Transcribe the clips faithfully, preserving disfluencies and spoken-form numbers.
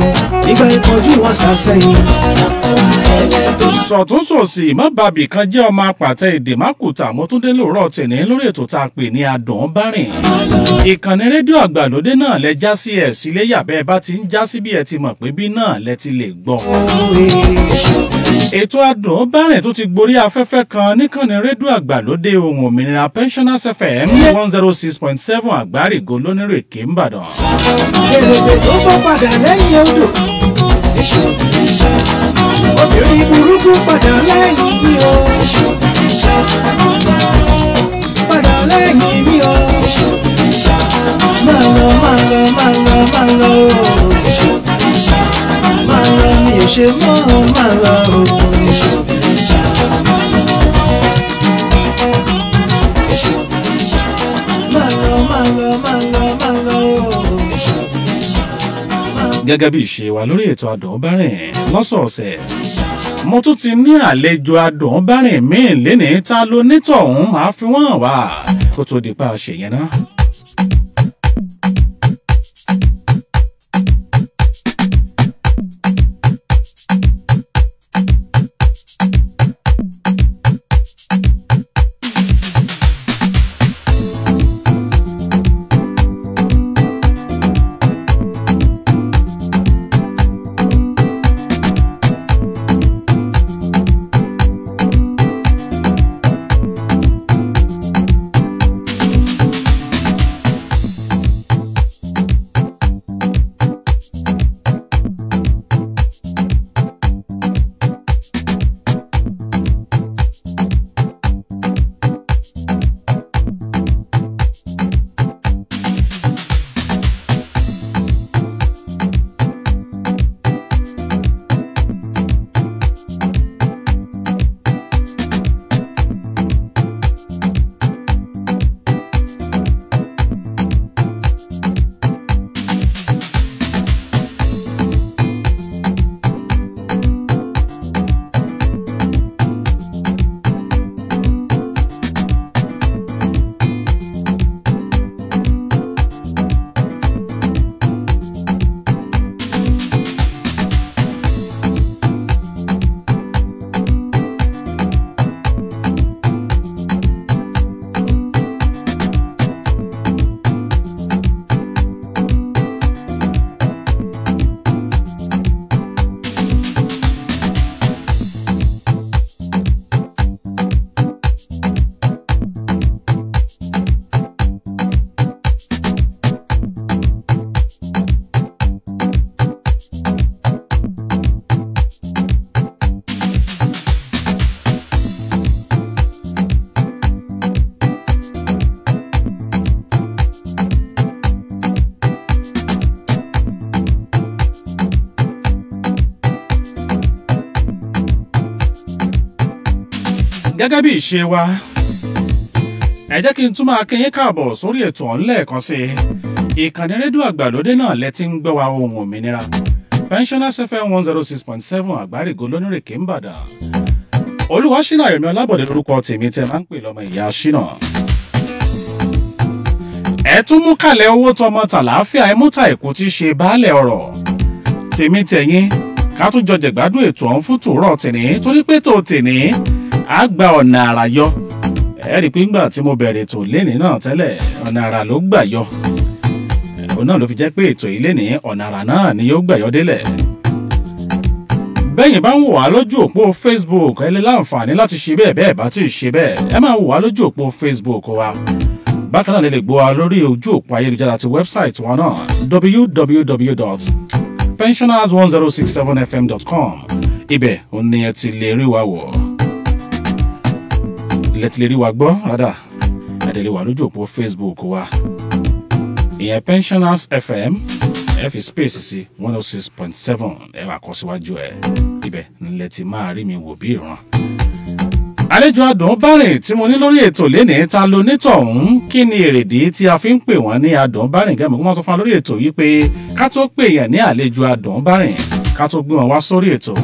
nígbà ìpọ́njú wọn sàṣẹyìn. sọ̀túnṣòsì má bàbí kan jẹ́ ọmọ apàtẹ èdè mákùtà mo tún dé lóòrọ̀ tẹ̀lé lórí ètò tá a pè ní adùn bárìn. ìkànnì rédíò àgbàlódé náà lẹ já sí ẹ̀ sílé yàbẹ́ bá ti ń já sí bí ẹ ti mọ̀ pé bí náà lẹ ti lè gbọ́. ètò adùn bárìn tó ti gborí afẹ́fẹ́ kan níkànnì rédíò àgbàlódé ohun òmìnira pensioners f m one zero six point seven àgbárígo lónírèké ńbàdàn. èròdè tó fọ́ padà lẹ́yìn odò. obìnrin burúkú padà lẹ́yìn mi o. padà lẹ́yìn mi o. máa lọ máa lọ máa lọ máa lọ o. máa lọ mi ò ṣe mọ́ máa lọ o. máa lọ máa lọ máa lọ máa lọ o. gẹ́gẹ́ bí ìṣe wa lórí ètò adùn bárìn lọ́sọ̀ọ̀sẹ̀ mo tún ti ní àlejò adùn bárìn míì lénìí ta ló nítọ̀hún máa fi wọ́n hàn wá kó tó di pa àṣeyẹn náà. gẹ́gẹ́ bí ìṣe wa ẹ jẹ́ kí n tún máa kí yín káàbọ̀ sórí ètò ọ̀hún lẹ́ẹ̀kan sí i ìkànnì rédíò àgbàlódé náà lẹ ti ń gbọ́ wa ohun òmìnira pensioners f m one zero six point seven àgbárígo lónírèké ńbàdàn olúwaṣínà ẹ̀mí ọlábọ̀dé lórúkọ tèmi tẹ máa ń pè lọ́mọ ìyá ṣínà ẹ tún mú kàlẹ̀ owó tọmọ tàlàáfíà ẹ mú ta èkó tí ṣe baálẹ̀ ọ̀rọ̀ tèmi tẹ̀yìn ká tún jọ jẹ̀gbádùn ètò ọ̀hún fún tòórọ̀ tèní torí pé tó tèní á gba ọ̀nà àrà yọ ẹ rí i pé ńgbà tí mo bẹ̀rẹ̀ ètò lénìí náà tẹ́lẹ̀ ọ̀nà àrà ló gbà yọ òun náà ló fi jẹ́ pé ètò yìí lénìí ọ̀nà àrà náà ni yóò gbà yọ délẹ̀ bẹ́yìn bá ń wò wá lójú òpó facebook ẹ lè láǹfààní láti ṣe bẹ́ẹ̀ bẹ́ẹ̀ bá ti ṣe bẹ́ẹ̀ ẹ máa wò wá lójú òpó facebook wa bákan náà lè lè gbọ́ wa lórí ojú òpó ayélujára ti wẹ́bsáìtì wa náà w w w dot pensioners one zero six seven f m dot com ibẹ̀ òun ni ẹ ti lè rí wa wò lẹ́tí lè rí wa gbọ́ rádà ẹ lè wà lójú òpó facebook wa ìyẹn pensioners f m ẹ fi space sí one oh six point seven ẹ wà kọ́ síwájú ẹ ibẹ̀ nílẹ̀ tí máa rí mi wò bí ìran. àlejò adùn bárìn tí mo ní lórí ètò lénìí ta ló nítọ̀hún kí ni èrèdí tí a fi ń pè wọ́n ní adùn bárìn gẹ́gẹ́ bí wọ́n sọ fún wa lórí ètò yìí pé ká tó pè yẹn ní àlejò adùn bárìn ká tó gbé wọn wá sórí ètò.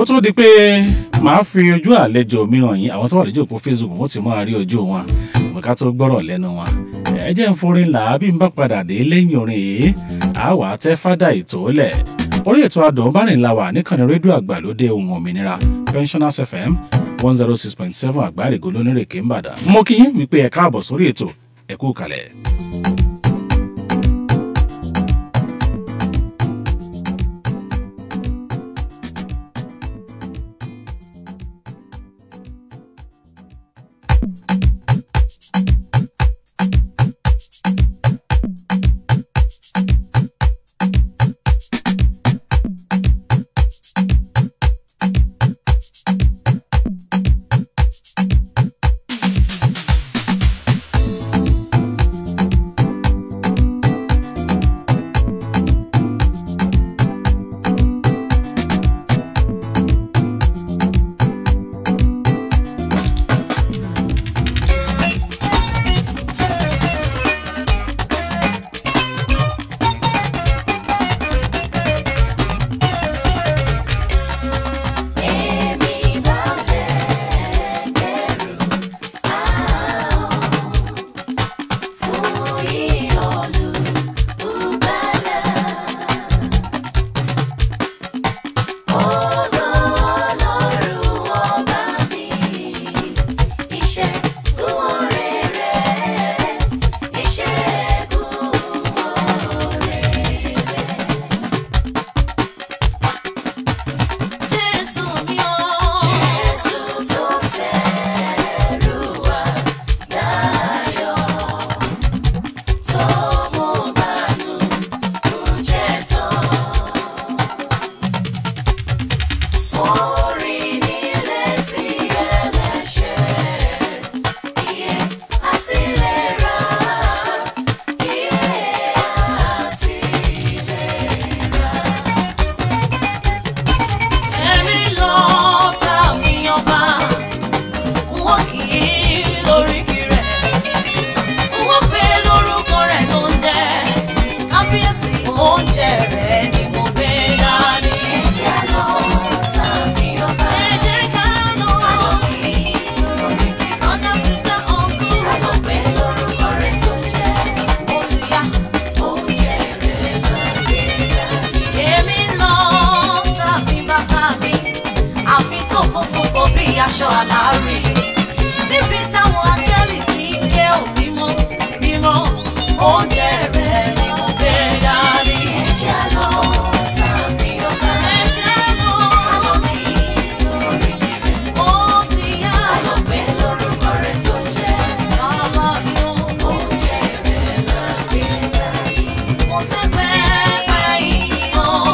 kó tó di pé màá fi ojú àlejò mi hàn yín àwọn tó wà lójú òpó Facebook wọ́n ti máa rí ojú wọn ká tó gbọ́rọ̀ lẹ́nu wọn ẹ jẹ́ ń forin là bí n bá padà dé lẹ́yìn orin yìí á wà á tẹ́ fádà ètò lẹ̀ orí ètò Adùn Bárìn la wà níkànnì rédíò àgbàlódé ohùn òmìnira Pensioners F M one oh six point seven Àgbárígò lónírèké Ìbàdàn mo kí yín wípé ẹ káàbọ̀ sórí ètò ẹ kú kalẹ̀.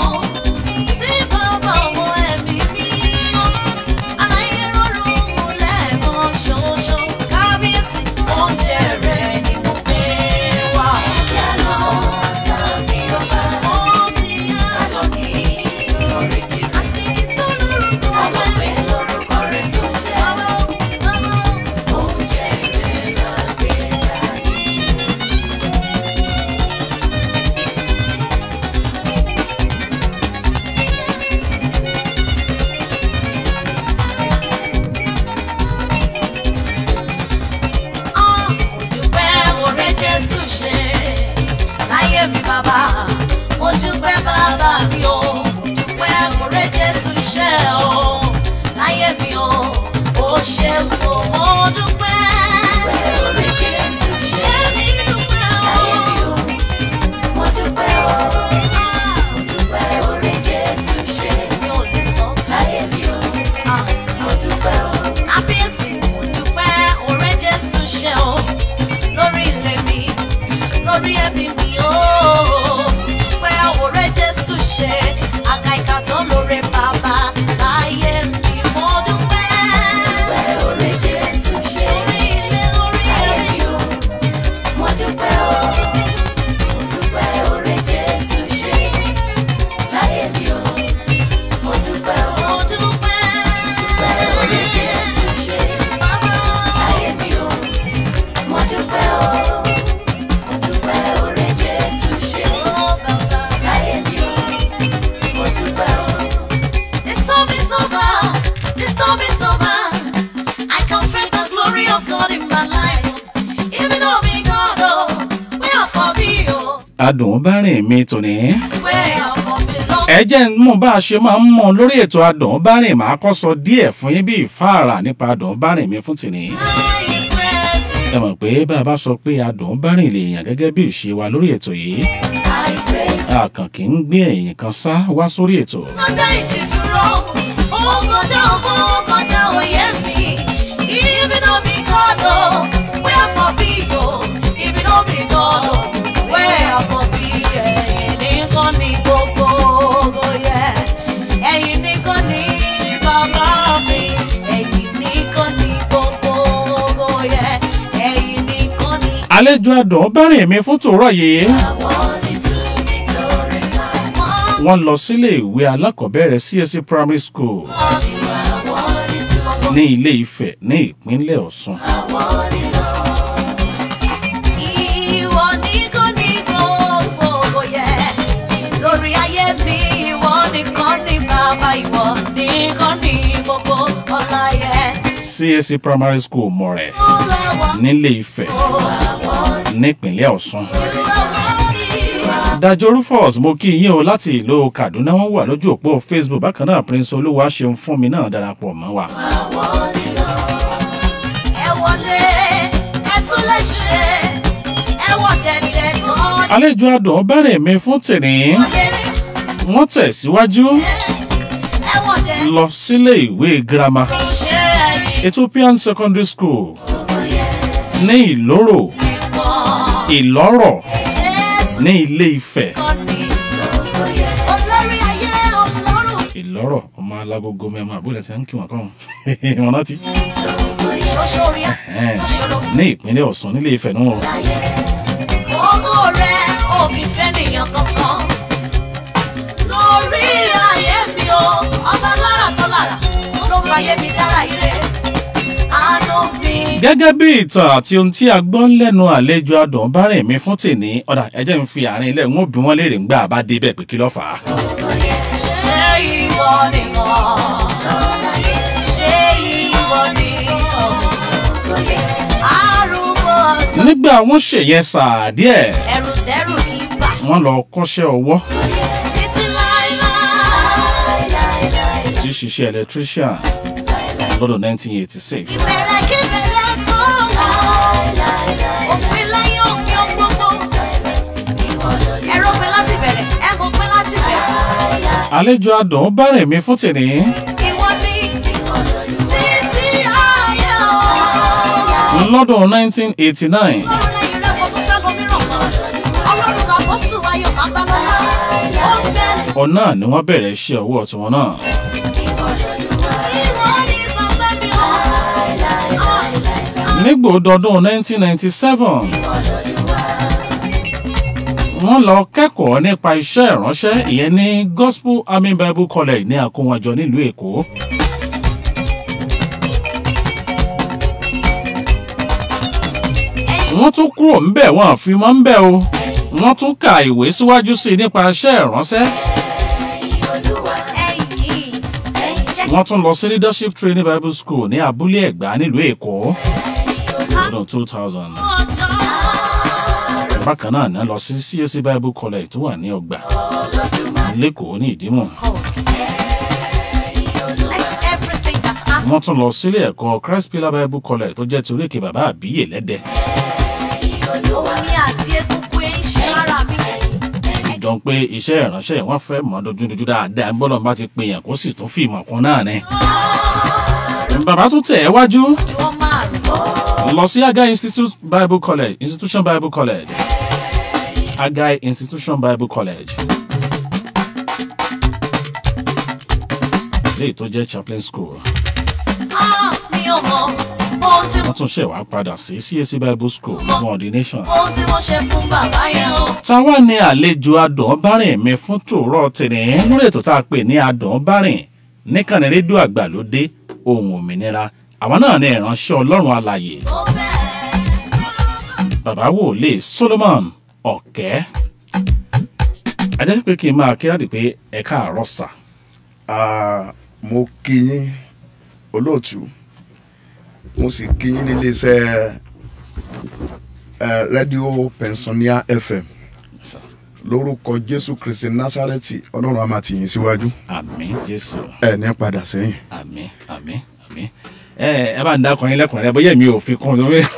Let adùn bá rìn mi tòní. where I for belong. ẹ jẹ́ mú bá a ṣe máa ń mọ̀ lórí ètò adùn bá rìn máa kọ́ sọ díẹ̀ fún yín bí ìfáàrà nípa adùn bá rìn mi fún tòní. I praise ẹ mọ̀ pé bá a bá sọ pé adùn bá rìn lèèyàn gẹ́gẹ́ bí ìṣe wa lórí ètò yìí. I praise a kàn kì í gbé ẹ̀yìn kan sá wá sórí ètò. Ọ̀dà ìjì dúró, ó kọjá ọgbọ́n, ó kọjá òye mi. Even though me God, oh, where for be, oh. Even though me God, oh, where for be, yeah. Ẹ̀yin nìkan ni gbogbo, yeah. Ẹ̀yin nìkan ni bàbá mi. Ẹ̀yin nìkan ni gbogbo, yeah. Ẹ̀yin nìkan ni. àlejò adùn bá rìn mi fún tòórọ̀ yìí. wọ́n lọ sílé ìwé alákọ̀ọ́bẹ̀rẹ̀ C S C Primary School ní Ilé Ifẹ̀ ní ìpínlẹ̀ Ọ̀ṣun. Ìwọ nìkan ni gbogbo, yeah. Lórí ayé mi, ìwọ nìkan ni bàbá, ìwọ nìkan ni gbogbo ọlá, yeah. C S C Primary School Mọ̀rẹ̀ nílé Ifẹ̀ nípínlẹ̀ Ọ̀ṣun. Dájọ́ Rufus mo kí yín o láti ìlú Kaduna, wọ́n wà lójú òpó Facebook bákan náà Prince Olúwa ṣeun fún mi náà darapọ̀ mọ́ wa. Ẹ wọlé, ẹ tún lè ṣe, ẹ wọ dẹ̀dẹ̀ tán. àlejò adùn bá rìn mi fún tèmi. Wọlé, wọ́n tẹ̀síwájú ẹ wọ dẹ̀dẹ̀ lọ sílé ìwé girama ṣe ẹ̀yìn Ethiopian Secondary School ní Ìlóró nìkan. Ìlọ́rọ̀ Jésù ní Ilé Ifẹ̀. nìkan ni olórí ayé ọlọ́run. Ìlọ́rọ̀ ọmọ alágogo mẹ́mọ́ àbúlẹ̀ tí wọ́n ń kí wọ́n kọ́ wọn rántí. Ṣoṣo rí ẹ, Ẹ̀hẹ́n. ṣoṣo. ní ìpínlẹ̀ Ọ̀ṣun nílé Ifẹ̀ náà. Ògo rẹ̀ ò fi fẹ́ nìyàn kankan. Lórí ayé mi o, ọba lára tó lára, ló fàyè mi dára ire. Àánú mi. Gẹ́gẹ́ bí ìtàn àti ohun tí a gbọ́ lẹ́nu àlejò adùn bá rìn mí fún tèmi, ọ̀dà ẹ jẹ́ n fi àárín ilẹ̀ ń ó bí wọ́n léèrè ń gbà bá débẹ̀ pé kí ló fà á. Ṣé ìwọ nìkan? Ṣé ìwọ nìkan? Arúgbó ọjọ́. Nígbà wọ́n ṣèyẹn sáà díẹ̀, Ẹ̀rù tẹ́rù kì í bà. wọ́n lọ kọ́ṣẹ́ ọwọ́ Títí láéláé. tí ṣiṣẹ́ electrician lọ́dún nineteen eighty-six. Bẹ̀rẹ̀ kí bẹ̀rẹ̀ tó lọ. Òpin lẹ́yìn òpin ohun gbogbo. Ẹ̀rọ pin láti bẹ̀rẹ̀, ẹ̀kọ́ pin láti bẹ̀rẹ̀. Àlejò adùn bá rìn mí fún tèmi. Ìwọ ni títí ayé o. Lọ́dún nineteen eighty-nine, Ọlọ́run lẹ́yìn rẹ̀ kò tún ságo mìíràn kan. Ọlọ́run àpọ́sítù ayọ̀ babalọ́lá. Ó ń bẹ̀rẹ̀. ọ̀nà ni wọ́n bẹ̀rẹ̀ iṣẹ́ ọwọ́ tiwọn náà. Ìwọ ni bàbá mi o. Nígbò dọdún nineteen ninety-seven, wọ́n lọ kẹ́kọ̀ọ́ nípa iṣẹ́ ìránṣẹ́ ìyẹn ní Gospel Army Bible College ní Àkúnwàjọ nílùú Èkó. Wọ́n tún kúrò ńbẹ̀ wọ́n fi mọ́ ńbẹ̀ o. Wọ́n tún ka ìwé síwájú sí i nípa iṣẹ́ ìránṣẹ́. Ẹ̀yìn. Jẹ́ Wọ́n tún lọ sí Leadership Training Bible School ní Abúlé Ẹ̀gbá nílùú Èkó lọ́dún two thousand. ọjọ́. Bákan náà ní lọ sí C S C Bible College tó wà ní Ọgbà lẹ́kọ̀ọ́ ní Ìdímọ̀. Let everything that has Wọ́n tún lọ sílé ẹ̀kọ́ Christ Pillar Bible College tó jẹ́ ti oríkè bàbá àbíyè lẹ́dẹ̀. omi àti egungun ẹ̀ ń ṣára mi. Jọ pé iṣẹ́ ìránṣẹ́ wọ́n fẹ́ mọ́ dojúdojú dáadáa gbọ́dọ̀ bá ti pè yàn kó sì tún fi ìmọ̀ kún náà ni. Bàbá tún tẹ̀ ẹ́ wájú Ju ọmọ àrùn. lọ sí Agai Institute Bible College Institution Bible College Agai Institution Bible College léyìí tó jẹ́ Chaplain School. Ah, mi ò mọ ohun tí mo Wọ́n tún ṣẹ̀ wá padà sí C S C Bible School ní ordination. ohun tí mo ṣe fún bàbá yẹn o. Táwa ni àlejò adùn bárìn mi fún tòórọ́ tèmi lórí ètò tá a pè ní adùn bárìn níkànnì rédíò àgbàlódé ohun òmìnira. Àwọn náà ní ìránṣẹ́ Ọlọ́run alààyè Tó bẹ́ẹ̀. bàbá wòlíì Solomon Ọ̀kẹ́. Ẹ jẹ́ pé kí n máa kíláàdì pé ẹ káàárọ̀ sà. Ah, mo kí yín olóòtú, mo sì kí yín níléeṣẹ́ rédíò Pensonia F M. Sir. lórúkọ Jésù Kristi Násárẹ́tì Ọlọ́run á máa tì yín síwájú Àmín Jésù. ẹ ní padà sẹ́yìn. Àmín àmín àmín. ẹ ẹ bá ń dákọ yín lẹ́kùnrin rẹ bóyá mi ò fi kún un lórí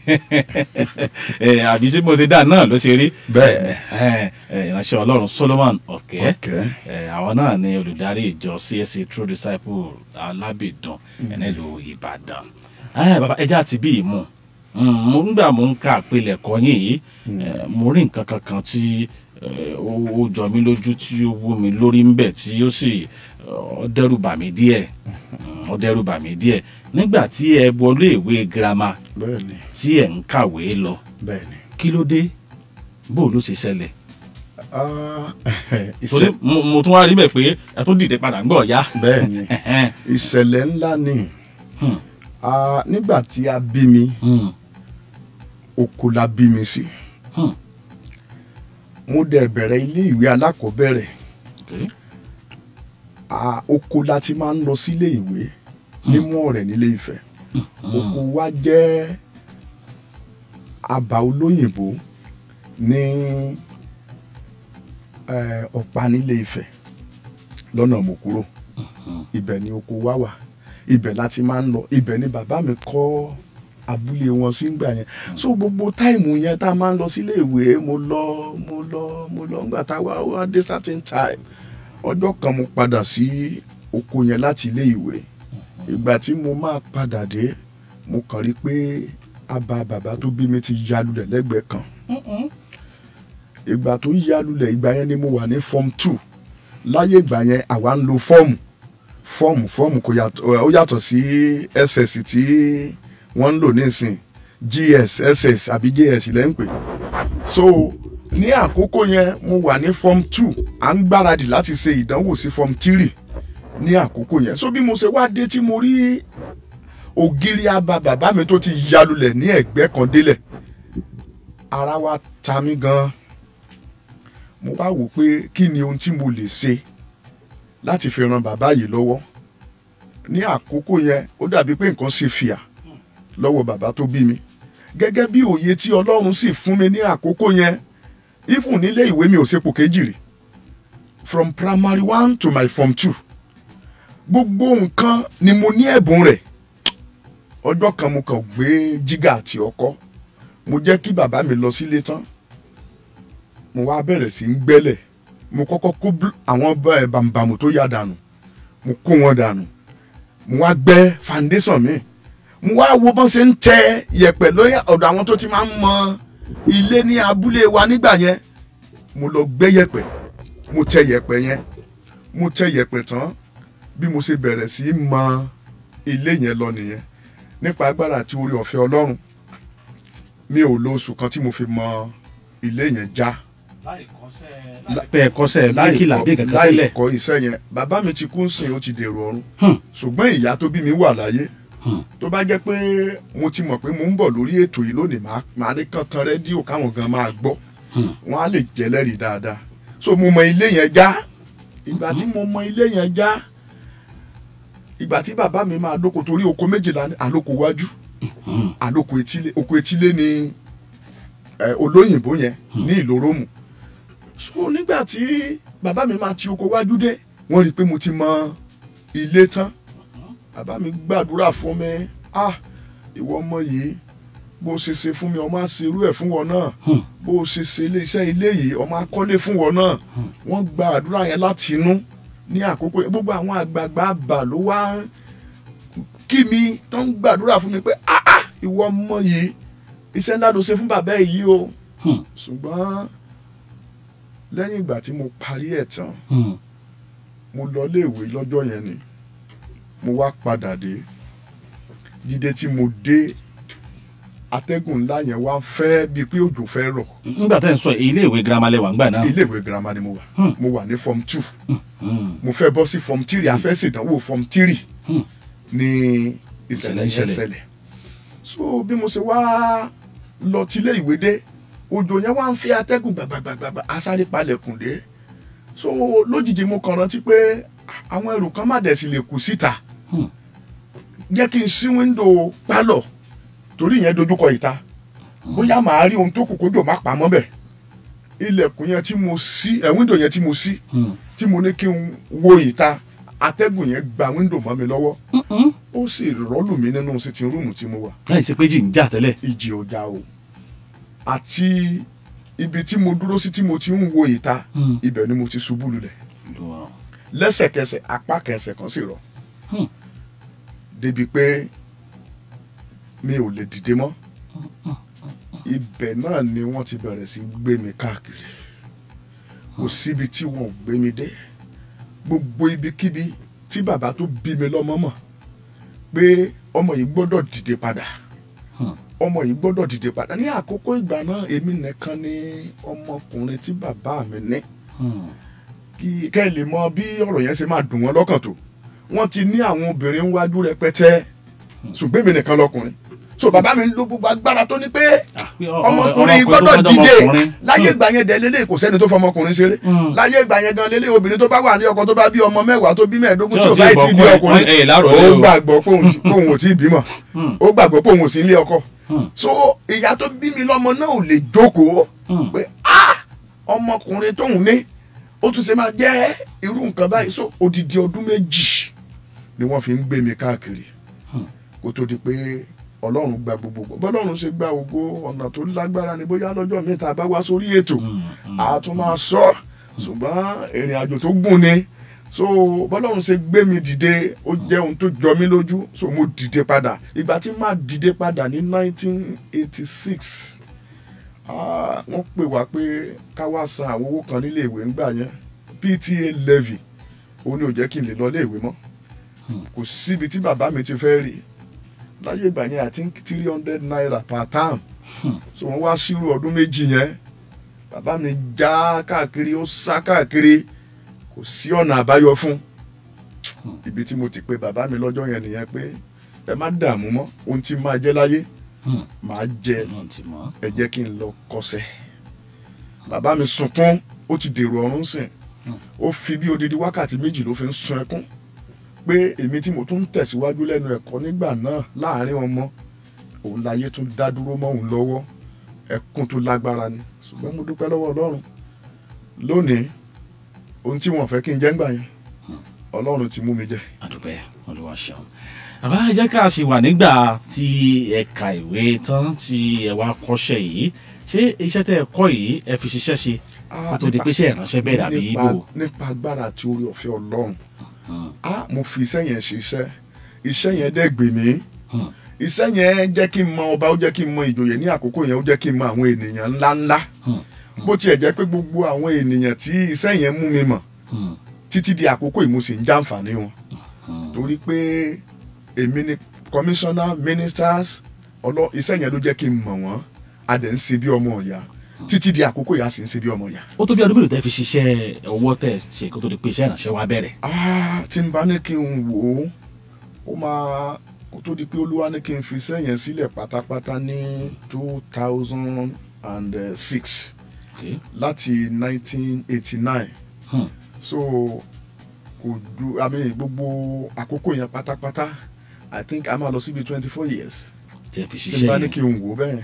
ẹ àbí sí mo ṣe dá náà ló ṣe rí. Bẹ́ẹ̀. ẹ ẹ ìránṣẹ́ Ọlọ́run Solomon Ọ̀kẹ́. Ọ̀kẹ́. ẹ àwọn náà ni olùdarí ìjọ C S C True Disciple Alábìdàn ẹnẹlò Ìbàdàn. ẹ bàbá ẹja ti bí ìmú mo ń gbà mo ń ka àpilẹ̀kọ yín yìí mo rí nǹkan kankan tí ó jọ mí lójú tí ó wú mi lórí ń bẹ̀ tí ó sì ó dẹ́rù bà mí díẹ̀ ó dẹ́rù bà mí díẹ̀ nígbà tí ẹ wọlé ìwé girama Bẹ́ẹ̀ni. tí ẹ ń kàwé lọ Bẹ́ẹ̀ni. kí ló dé bó ló ṣe ṣẹlẹ̀ Ah, torí ìṣẹ- mo mo tún wá rí bẹ́ẹ̀ pé ẹ tún dìde padà ń gbọ́ ọ̀yá. Bẹ́ẹ̀ni. ìṣẹ̀lẹ̀ ńlá ni Hmm. Ah, nígbà tí a bí mi Hmm. oko la bí mi sí Hmm. mo dẹ̀ bẹ̀rẹ̀ ilé ìwé alákọ̀ọ́bẹ̀rẹ̀ Okay. Ah, oko la ti máa ń lọ sílé ìwé nímú ọ̀rẹ́ nílé Ifẹ̀ oko wa jẹ́ àbá olóyìnbó ní eh, ọ̀pá nílé Ifẹ̀ lọ́nà Mòkúrò ibẹ̀ ni oko wa wà ibẹ̀ láti máa ń lọ ibẹ̀ ni bàbá mi kọ́ abúlé wọn sí ngbà yẹn so gbogbo táìmù yẹn tá a máa ń lọ sílé ìwé mo lọ mo lọ mo lọ ngbà tá a wá wá dé certain time ọjọ́ kan mo padà sí oko yẹn láti ilé ìwé ìgbà tí mo máa padà dé mo kàn rí pé àbá bàbá tó bí mi ti ya lulẹ̀ lẹ́gbẹ̀ẹ́ kan ìgbà tó ya lulẹ̀ ìgbà yẹn ni mo wà ní form two láyé ìgbà yẹn àwa ń lo fọ́ọ̀mù fọ́ọ̀mù fọ́ọ̀mù kò yàtọ̀ ó yàtọ̀ sí S S tí wọ́n ń lò nísìn G S S S àbí J S lẹ́ ń pè so ní àkókò yẹn mo wà ní form two à ń gbáradì láti ṣe ìdánwò sí form three ní àkókò yẹn so bí mo ṣe wá dé tí mo rí ògiri àbá bàbá mi tó ti ya lulẹ̀ ní ẹ̀gbẹ́ kan délẹ̀ ara wa ta mí gan mo wá wò pé kí ni ohun tí mo lè ṣe láti fi ran bàbá yìí lọ́wọ́ ní àkókò yẹn ó dàbí pé nǹkan ṣe fìyà lọ́wọ́ bàbá tó bí mi gẹ́gẹ́ bí òye tí Ọlọ́run sì fún mi ní àkókò yẹn ifun nílé ìwé mi ò sepò kejì rí from primary one to my form two gbogbo nǹkan ni mo ní ẹ̀bùn rẹ̀ ọjọ́ kan mo kàn gbé jígà àti ọkọ́ mo jẹ́ kí bàbá mi lọ sílé tán mo wá bẹ̀rẹ̀ sí ń gbẹ́lẹ̀ mo kọ́kọ́ kó àwọn bàmùbàmù tó yá dànù mo kó wọn dànù mo wá gbẹ́ foundation mi mo wá wo bọ́n ṣe ń tẹ yẹ̀pẹ̀ lóyè ọ̀dọ̀ àwọn tó ti máa ń mọ ilé ní abúlé wa nígbà yẹn mo lọ gbẹ́ yẹ̀pẹ̀ mo tẹ yẹ̀pẹ̀ yẹn mo tẹ yẹ̀pẹ̀ tán bí mo ṣe bẹ̀rẹ̀ sí í mọ ilé yẹn lọ nìyẹn nípa agbára àti orí ọ̀fẹ́ Ọlọ́run mi ò lo oṣù kan tí mo fi mọ ilé yẹn já pé ẹ̀kọ́ṣẹ́ bíríkìlà bí kankan tẹ́lẹ̀. láì kọ́ iṣẹ́ yẹn bàbá mi ti kú ń sìn ó ti dèrò ọ̀run ṣùgbọ́n ìyá tó bí mi wà láyé tó bá jẹ́ pé mo ti mọ̀ pé mo ń bọ̀ lórí ètò yìí lónìí máa ní kankan rédíò káwọn gan máa gbọ́ wọ́n á lè jẹ́lẹ́rìí dáadáa so mo mọ ilé yẹn já ìgbà tí mo mọ ilé yẹn já ìgbà tí bàbá mi máa dóko torí oko méjìlá àlóko wájú àlóko etílé oko etílé ni olóyìnbó yẹn ní ìlórómù so nígbà tí bàbá mi máa ti oko wájú dé wọ́n rí i pé mo ti mọ ilé tán bàbá mi gbàdúrà fún mi ah ìwọ ọmọ yìí bó ṣe ṣe fún mi ọmọ àṣerú ẹ̀ fún wọn náà bó ṣe ṣe iléeṣẹ́ ilé yìí ọmọ akọ́lé fún wọn náà wọ́n gba àdúrà yẹn láti inú ní àkókò yẹn gbogbo àwọn àgbààgbà bà ló wá kí mi tó ń gbàdúrà fún mi pé ah ah ìwọ ọmọ yìí iṣẹ́ ńlá ló ṣe fún bàbá yìí o ṣùgbọ́n lẹ́yìn ìgbà tí mo parí ẹ̀ tán mo lọ léèwé lọ́jọ́ yẹn ni mo wá padà dé dídé tí mo dé atẹ́gùn ńlá yẹn wá fẹ́ bíi pé òjò fẹ́ rọ̀. nígbà tẹ́ ń sọ ilé ìwé girama lẹ́wà ńgbà náà. ilé ìwé girama ni mo wà mo wà ní form two mo fẹ́ bọ́ sí form three a fẹ́ ṣèdánwò form three ní ìṣẹ̀lẹ̀ yẹn ṣẹlẹ̀ so bí mo ṣe wá lọ tilé ìwé dé òjò yẹn wá ń fi atẹ́gùn gbàgbàgbàgbà asáré palẹ̀kùn dé so lójijì mo kàn rántí pé àwọn ẹrù kan má dẹ̀ sì lè kù síta jẹ́ kí n ṣí wíńdò pálọ̀ torí ìyẹn dojúkọ ìta bóyá màá rí ohun tó kù kójò má pamọ́ bẹ̀ ilẹ̀kùn yẹn tí mo ṣí ẹ̀ wíńdò yẹn tí mo ṣí tí mo ní kí n wo ìta atẹ́gùn yẹn gba wíńdò mọ́ mi lọ́wọ́ ó sì rọ́lù mí nínú sitting room tí mo wà. láì ṣe pé jì ń jà tẹ́lẹ̀. ìjì ò jà o àti ibi tí mo dúró sí tí mo ti ń wo ìta ibẹ̀ ni mo ti ṣubú lulẹ̀ lẹ́sẹ̀kẹsẹ̀ apá kẹsẹ̀ kan sì rọ̀ débi pé mi ò lè dìde mọ́ ibẹ̀ náà ni wọ́n ti bẹ̀rẹ̀ sí gbé mi káàkiri kò síbi tí wọ́n ò gbé mi dé gbogbo ibikíbi tí bàbá tó bí mi lọ́mọ mọ̀ pé ọmọ yìí gbọ́dọ̀ dìde padà ọmọ yìí gbọ́dọ̀ dìde padà ní àkókò ìgbà náà èmi nìkan ni ọmọkùnrin tí bàbá mi ní kí kẹ́ ẹ lè mọ bí ọ̀rọ̀ yẹn ṣe máa dùn wọ́n lọ́kàn tó wọ́n ti ní àwọn obìnrin wájú rẹpẹtẹ ṣùgbọ́n èmi nìkan lọkùnrin so bàbá mi ń lo gbogbo agbára tó ní pé ọmọkùnrin gbọ́dọ̀ dìde láyé ìgbà yẹn dẹ̀ lélẹ̀ kò sẹ́ni tó fọmọkùnrin ṣeré láyé ìgbà yẹn gan lélẹ̀ obìnrin tó bá wà ní ọkọ tó bá bí ọmọ mẹ́wàá tó bí mẹ́ẹ̀ẹ́dógún tí ò bá ti bí ọkùnrin ó gbàgbọ́ pé òun ò tí ì bímọ ó gbàgbọ́ pé òun ò sí ilé ọkọ so ìyá tó bí mi lọ́mọ náà ò lè jókòó pé ah ọmọkùnrin tóun ní ó tún ṣe máa jẹ́ irú nǹkan báyìí so odidi ọdún méjì ni wọ́n fi ń gbé mi káàkiri kó tó di pé ọlọ́run gba gbogbo bọ́lọ́run ṣe gba ògo ọ̀nà tó lágbára ni bóyá lọ́jọ́ mẹ́ta bá wá sórí ètò a tún máa sọ ṣùgbọ́n ìrìn àjò tó gùn ni so bọ́lọ́run ṣe gbé mi dìde ó jẹ́ ohun tó jọ mí lójú so mo dìde padà ìgbà tí màá dìde padà ní nineteen eighty-six wọ́n pè wá pé ká wá san àwọn owó kan nílé ìwé ńgbà yẹn P T A levy òun ni ò jẹ́ kí n lè lọ ilé ìwé mọ́ kò síbi tí bàbá mi ti fẹ́ rí láyé ìgbà yẹn I think three hundred naira per term so wọ́n wá ṣírò ọdún méjì yẹn bàbá mi já káàkiri ó sá káàkiri kò sí ọ̀nà àbáyọ fún ibi tí mo ti pe bàbá mi lọ́jọ́ yẹn nìyẹn pé ẹ má dààmú mọ́ ohun tí máa jẹ́ láyé máa jẹ ẹ jẹ́ kí n lọ kọ́ṣẹ́ bàbá mi sunkún ó ti dèrò ọ̀run sìn ó fi bí odidi wákàtí méjì ló fi ń sun ẹkún pé èmi tí mo tún tẹ̀síwájú lẹ́nu ẹ̀kọ́ nígbà náà láàrin ọmọ òun láyé tún dá dúró mọ́ òun lọ́wọ́ ẹkún tó lágbára ni ṣùgbọ́n mo dúpẹ́ lọ́wọ́ Ọlọ́run lónìí ohun tí wọ́n fẹ́ kí n jẹ́ ńgbà yẹn Ọlọ́run ti mú mi jẹ. àdúpẹ́ Olúwa ṣeun àbá jẹ́ ká sì wà nígbà tí ẹ ka ìwé tán tí ẹ wá kọ́ṣẹ́ yìí ṣé iṣẹ́ tẹ́ ẹ kọ́ yìí ẹ fi ṣiṣẹ́ ṣe kó tó di pé ṣe ìránṣẹ́ bẹ́ẹ̀ dàbí ibo. nípa agbára àti orí ọ̀fẹ́ Ọlọ́run ah mo fi iṣẹ́ yẹn ṣiṣẹ́ iṣẹ́ yẹn dẹ́ gbè mí iṣẹ́ yẹn jẹ́ kí n mọ ọba ó jẹ́ kí n mọ ìjòyè ní àkókò yẹn ó jẹ́ kí n mọ àwọn ènìyàn ńláńlá bó tiẹ̀ jẹ́ pé gbogbo àwọn ènìyàn tí iṣẹ́ yẹn mú mi mọ̀ títí di àkókò yìí mo sì ń jàǹfààní wọn torí pé èmi ni commissioner ministers ọlọ iṣẹ́ yẹn ló jẹ́ kí n mọ̀ wọ́n a dẹ̀ ń ṣe bí ọmọ ọ̀yà títí di àkókò yà sì ń ṣe bí ọmọ ọ̀yà. ó tó bí ọdún mélòó tẹ́ fi ṣiṣẹ́ ọwọ́ tẹ̀ ṣe kó tó di pé iṣẹ́ ìránṣẹ́ wa bẹ̀rẹ̀. ah tí n bá ní kí n wò ó ó máa kó tó di pé Olúwa ní kí n fi iṣẹ́ yẹn sílẹ̀ pátápátá ní two thousand and six láti nineteen eighty nine so kò ju àmì gbogbo àkókò yẹn pátápátá I think a máa lọ síbi twenty four years tí ẹ fi tí n ṣiṣẹ́ bá ní yẹn. kí n wò ó bẹ́ẹ̀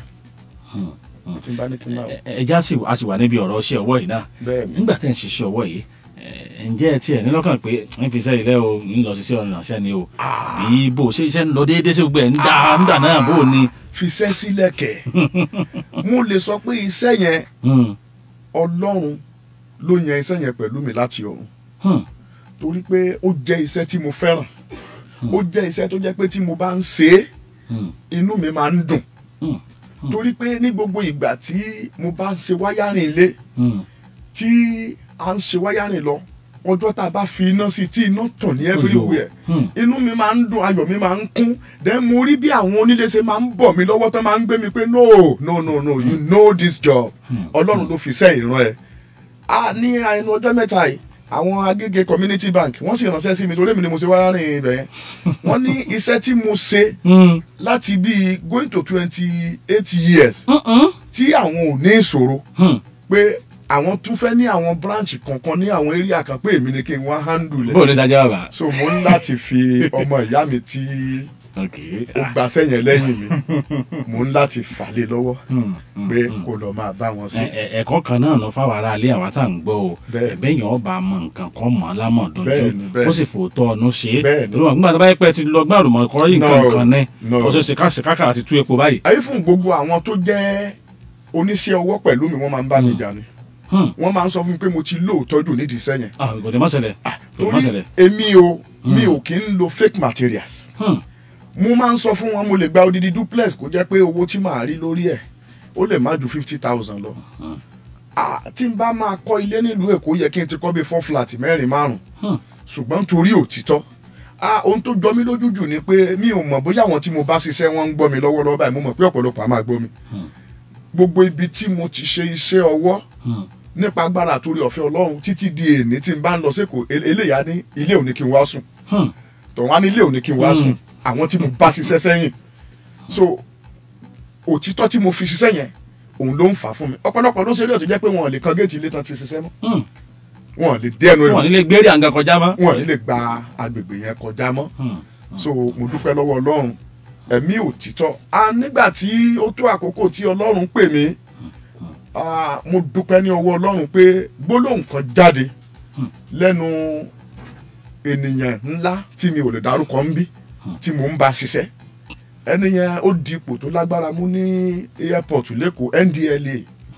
tí n bá ní kí n máa wò. ẹja a sì wà níbi ọ̀rọ̀ iṣẹ́ ọwọ́ yìí náà Bẹ́ẹ̀ni. nígbà tẹ́ ń ṣiṣẹ́ ọwọ́ yìí ẹ̀, ǹjẹ́ ẹ tiẹ̀ ní lọ́kàn pé ń fi iṣẹ́ ilé o ń lọ ṣiṣẹ́ ọ̀nà ṣẹ́ ni o bí bò ṣe iṣẹ́ ń lọ déédéé sí gbogbo ẹ̀ ń dà ń dà náà bò ní. fi iṣẹ́ sílẹ̀ kẹ̀ mo lè sọ pé iṣẹ́ yẹn Hmm, Ọlọ́run ló yan iṣẹ́ yẹn pẹ̀lú mi láti ọ̀run hmm, torí pé ó jẹ́ iṣẹ́ tí mo fẹ́ràn ó jẹ́ iṣẹ́ tó jẹ́ pé tí mo bá ń ṣe é hmm, inú mi máa ń dùn hmm, torí pé ní gbogbo ìgbà tí mo bá ń ṣe wáyárìn ilé hmm. tí à ń ṣe wáyárìn lọ ọjọ́ tá a bá fi iná sí tí iná tàn ní everywhere Hmm. inú mi máa ń dùn ayọ̀ mi máa ń kún then mo rí bí àwọn onílé ṣe máa ń bọ̀ mí lọ́wọ́ tó máa ń gbé mi pé no no no no you know this job Ọlọ́run ló fi iṣẹ́ ìran ẹ̀ a ní ẹnu ọjọ́ mẹ́ta yìí àwọn Agége community bank wọ́n sì ránṣẹ́ sí mi torí èmi ni mo ṣe wáyárìn ibẹ̀ yẹn wọ́n ní iṣẹ́ tí mo ṣe Hmm. láti bíi going to twenty eight years Mm-mm. tí àwọn ò ní ìṣòro Hmm. pé àwọn tún fẹ́ ní àwọn branch kankan ní àwọn area kan pé èmi ni kí n wá handle bó o ẹ̀ ní sájà bàbá. so mo ń láti fi ọmọ ìyá mi tí Okay. ó gba sẹ́yìn lẹ́yìn mi mo ń láti fàlẹ́ lọ́wọ́ pé kò lọ máa bá wọn sí. ẹ̀kọ́ kan náà lọ fáwọn ará ilé àwa tá à ń gbọ́ o ẹ̀bẹ́yìn ọba mọ nǹkan kan mọ́ lámọ̀ dojú ó sì fòótọ́ ọ̀nà ṣe é lórí wọn gbọ́dọ̀ báyìí pẹ́ ti lọ gbọ́dọ̀ mọ̀ kọ́ yìí nǹkan kan ní ọ̀sẹ̀ ṣe káṣe kákà àti tú epo báyìí. ayé fún gbogbo àwọn tó jẹ́ oníṣẹ́ ọwọ́ pẹ̀lú mi wọ́n máa ń bá mi jà ni wọ́n máa ń sọ fún mi pé mo ti lóòótọ́ jù nídìí iṣẹ́ yẹn. ah ìgòdè má ṣẹlẹ̀. torí èmi o mi ò kí ń lo fake materials. mo máa ń sọ fún wọn mo lè gba odidi duplex kó jẹ́ pé owó tí màá rí lórí ẹ̀ ó lè má ju fifty thousand lọ. tí n bá máa kọ́ ilé nílùú Èkó yẹ kí n ti kọ́ bí four flat mẹ́rin márùn-ún ṣùgbọ́n torí òtítọ́ ohun tó jọ mí lójú jù ni pé mi ò mọ̀ bóyá àwọn tí mo bá ṣiṣẹ́ wọn ń gbọ́ mi lọ́wọ́lọ́wọ́ báyìí mo mọ̀ pé ọ̀pọ̀lọpọ̀ á máa gbọ́ mi. gbogbo ibi tí mo ti ṣe iṣẹ́ ọwọ́ nípa agbára àtòrí ọ̀fẹ́ Ọlọ́run títí di èní tí n bá ń lọ sẹ́kọ̀ọ́ eléyà ní ilé òní kí n wá sùn tọ̀wọ́n á ní ilé òní kí n wá sùn àwọn tí mo bá ṣiṣẹ́ sẹ́yìn so òtítọ́ tí mo fi ṣiṣẹ́ yẹn òun ló ń fà fún mi ọ̀pọ̀lọpọ̀ ló ṣe rí ọ̀tún jẹ́ pé wọn ò lè kan géètì ilé tán ti ṣiṣẹ́ mọ́ wọn ò lè dé ẹnu rẹ̀ wọn ò ní lè gbérí àǹgà kọjá mọ́ wọn ò ní lè gba agbègbè yẹn kọjá mọ́ so mo dúpẹ́ lọ́wọ́ Ọlọ́run ẹ̀mí òtítọ́ a nígbà tí ó tó àkókò tí Ọlọ́run pè mí mo dúpẹ́ ní ọwọ́ Ọlọ́run pé gbólóhùn kan jáde lẹ́nu ènìyàn ńlá tí mi ò lè dárúkọ ń bí tí mò ń bá ṣiṣẹ́ ẹni yẹn ó di ipò tó lágbára mú ní airport lẹ́kọ̀ọ́ N D L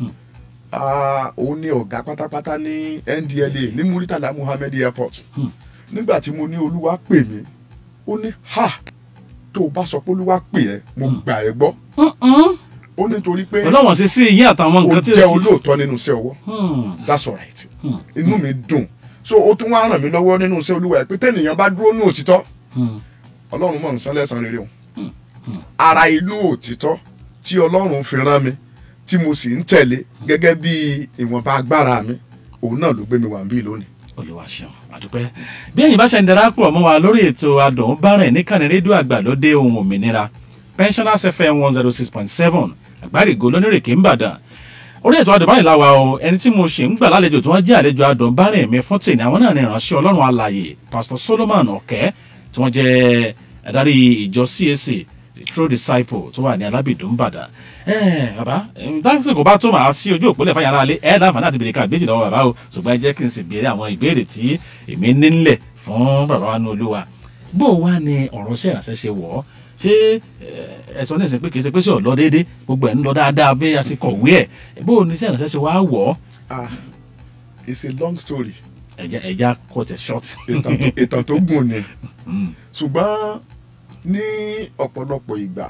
A òun ni ọ̀gá pátápátá ní N D L A ní Muritala Muhammed airport nígbà tí mo ní Olúwa pè mí ó ní ha tó o bá sọ pé Olúwa pè ẹ́ mo gbà ẹ́ gbọ́ ó nítorí pé ọlọ́wọ̀n ṣe sí ìyín àtàwọn nǹkan tí ó jẹ́ olóòótọ́ nínú iṣẹ́ ọwọ́ that's all right inú mi dùn so ó tún wá ràn mí lọ́wọ́ nínú iṣẹ́ Olúwa ẹ̀ pé tẹ́nìyàn bá dúró ní òtítọ́ Ọlọ́run mọ̀ ń san lẹ́san rere o ara inú òtítọ́ tí Ọlọ́run fi rán mi tí mo sì ń tẹ̀lé gẹ́gẹ́ bí ìwọ̀nba agbára mi òun náà ló gbé mi wà ń bí lónìí. Olúwa ṣeun àdúpẹ́ bí ẹ̀yin bá ṣe ń darapọ̀ mọ́ wa lórí ètò Adùn Bárìn níkànnì rédíò àgbàlódé ohun òmìnira Pensioners F M one oh six point seven àgbárígo lónírèké ńbàdàn orí ètò Adùn Bárìn láwa o ẹni tí mo ṣe ń gbà lálejò tí wọ́n jẹ́ àlejò Adùn Bárìn mi fún tèmi àwọn náà ní ìránṣẹ́ Ọlọ́run alààyè Pastor Solomon Ọ̀kẹ́ tí wọ́n jẹ́ adarí ìjọ C A C True Disciple tó wà ní Alábìdún ńbàdàn ẹ bàbá dáhùn kò bá tó máa sí ojú òpó lẹ̀ fáyà aráalé ẹ láǹfààní àti béèrè ká ìbéjì lọ́wọ́ bàbá o ṣùgbọ́n ẹ jẹ́ kí n sì béèrè àwọn ìbéèrè tí èmi nílẹ̀ fún bàbá wa ní Olúwa bó wá ni ọ̀rọ̀ sí ìrànṣẹ́ ṣe wọ̀ ọ́ ṣé ẹ sọ ní ìsìn pé kì í ṣe pé sí ọ̀lọ́ déédé gbogbo ẹ̀ ń lọ dáadáa bí a ṣe kọ̀wé ẹ̀ bó ní sí ìrànṣẹ́ ṣe wá wọ̀ ọ́. ah it's a long story. ẹja ẹja cut it short. ìtàn tó gùn ni ṣùgbọ́n ní ọ̀pọ̀lọpọ̀ ìgbà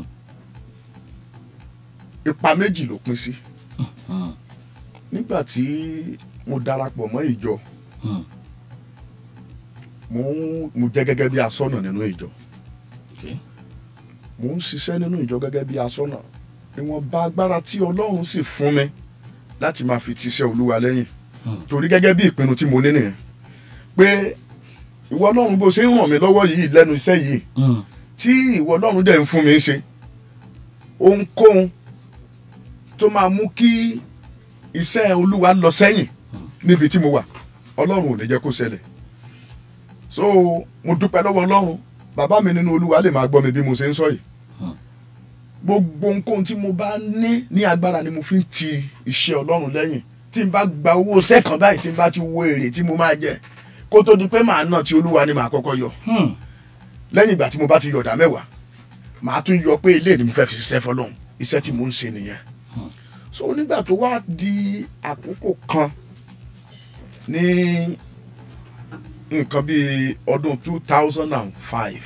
ipa méjì ló pín sí nígbà tí mo darapọ̀ mọ́ ìjọ mo jẹ́ gẹ́gẹ́ bí asọ́nà nínú ìjọ mo ń ṣiṣẹ́ nínú ìjọ gẹ́gẹ́ bí asọ́nà ìwọ̀nba agbára tí Ọlọ́run sì fún mi láti máa fi tiṣẹ́ Olúwa lẹ́yìn torí gẹ́gẹ́ bí ìpinnu tí mo ní nìyẹn pé ìwọ Ọlọ́run bó ṣe ń ràn mí lọ́wọ́ yìí lẹ́nu iṣẹ́ yìí tí ìwọ Ọlọ́run dẹ̀ ń fún mi ṣe ohunkóhun tó máa mú kí iṣẹ́ Olúwa lọ sẹ́yìn níbi tí mo wà Ọlọ́run ò ní jẹ́ kó ṣẹlẹ̀ so mo dúpẹ́ lọ́wọ́ Ọlọ́run bàbá mi nínú Olúwa lè máa gbọ́ mi bí mo ṣe ń sọ yìí gbogbo ohunkóhun tí mo bá ní ní agbára ni mo fi ń ti iṣẹ́ Ọlọ́run lẹ́yìn tí n bá gba owó iṣẹ́ kan báyìí tí n bá ti wo èrè tí mo máa jẹ kó tó di pé màá ná ti Olúwa ni màá kọ́kọ́ yọ lẹ́yìn ìgbà tí mo bá ti yọ̀dà mẹ́wàá màá tún yọ pé ilé ni mo fẹ́ fi ṣiṣẹ́ fọlọ́run iṣẹ́ tí mo ń ṣe nìyẹn so nígbà tó wá di àkókò kan ní nǹkan bíi ọdún two thousand and five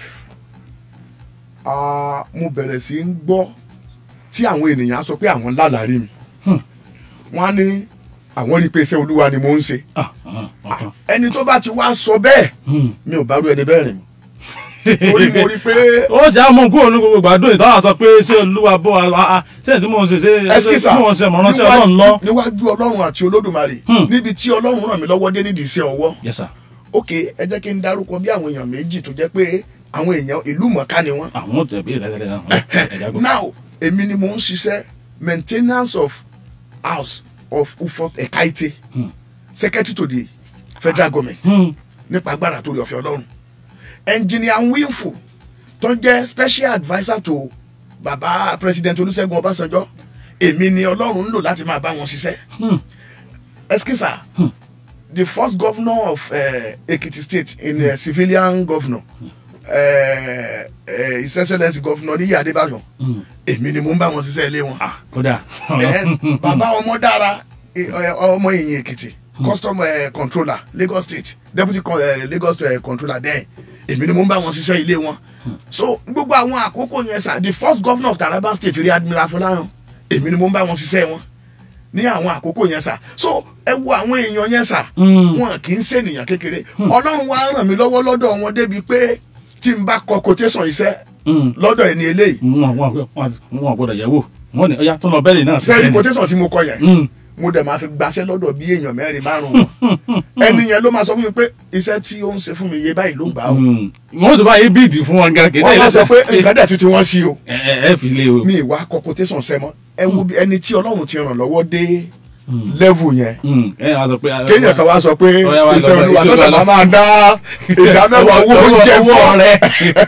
mo bẹ̀rẹ̀ sí ń gbọ́ tí àwọn ènìyàn sọ pé àwọn lálàrí mi wọ́n á ní àwọn rí i pé iṣẹ́ Olúwa ni mo ń ṣe ẹni tó bá ti wá sọ bẹ́ẹ̀ mi ò bá rú ẹni bẹ́ẹ̀ rìn mọ́ torí mo rí pé. ó sì á mú kúrò ní gbogbo gbàdúrà ìtọ́ àtọ́ pé ṣé Olúwa bọ́ a ṣé tí mò ń ṣe ṣe tí mò ń ṣe mọ̀ràn sí Ọlọ́run lọ. níwájú Ọlọ́run àti Olódùmarè níbi tí Ọlọ́run ràn mí lọ́wọ́ dé nídìí iṣẹ́ ọwọ́. Yes sir. ok ẹ jẹ́ kí n dárúkọ bí àwọn èèyàn méjì tó jẹ́ pé àwọn èèyàn ìlú mọ̀ká ni wọ́n. àwọn tẹ̀ bí ìrẹ̀lẹ̀ náà. now èmi ni mò ń ṣiṣẹ́ maintenance of house of Ufot Ekaite secretary to the federal government nípa agbára torí ọ̀fẹ́ Ọlọ́run engineer Winfo tó jẹ́ special adviser to baba president Olúṣẹ́gun Ọbásanjọ́ èmi ni Ọlọ́run ń lò láti máa bá wọn ṣiṣẹ́. Eskisa the first governor of uh, Ekiti State in uh, civilian governor uh, uh, His Excellency Governor Níyì Adébáyọ̀ èmi ni mo ń bá wọn ṣiṣẹ́ ilé wọn. kódà. bàbá Ọmọdára ọmọ Ìyìn Èkìtì custom uh, controller Lagos State deputy uh, Lagos uh, controller there èmi ni mo ń bá wọn ṣiṣẹ́ ilé wọn. So gbogbo àwọn àkókò yẹn sà the first governor of Taraba State rí Admiral Fọláyan èmi ni mo ń bá wọn ṣiṣẹ́ wọn ní àwọn àkókò yẹn sà. So ẹ wo àwọn èèyàn yẹn sà wọn kì í ṣènìyàn kékeré. Ọlọ́run wá ràn mí lọ́wọ́ lọ́dọ̀ wọn débi pé tí n bá kọ quotation iṣẹ́ lọ́dọ̀ ẹni eléyìí. wọn gbọ́dọ̀ yẹ̀wò wọn ni ọyá tó lọ bẹ́ẹ̀lì náà. sẹ́ẹ̀rì quotation tí mo kọ yẹn mo dẹ̀ máa fi gbaṣẹ́ lọ́dọ̀ bí èèyàn mẹ́rin márùn-ún wọn ẹni yẹn ló máa sọ fún mi pé iṣẹ́ tí ó ń ṣe fún mi yé báyìí ló gbà ó. wọ́n tó bá yé bíìdì fún wọn gan. wọ́n máa sọ pé nǹkan dẹ̀ tún ti wọ́n sí o. ẹ ẹ fi lé o. mi ìwà kọ quotation sẹ́mọ́ ẹ wo ẹni tí Ọlọ́run ti ràn lọ́wọ́ dé level yẹn. kéèyàn kan wá sọ pé iṣẹ́ Olúwa tó sábà máa dá ìdá mẹ́wàá owó oúnjẹ fún ọ rẹ.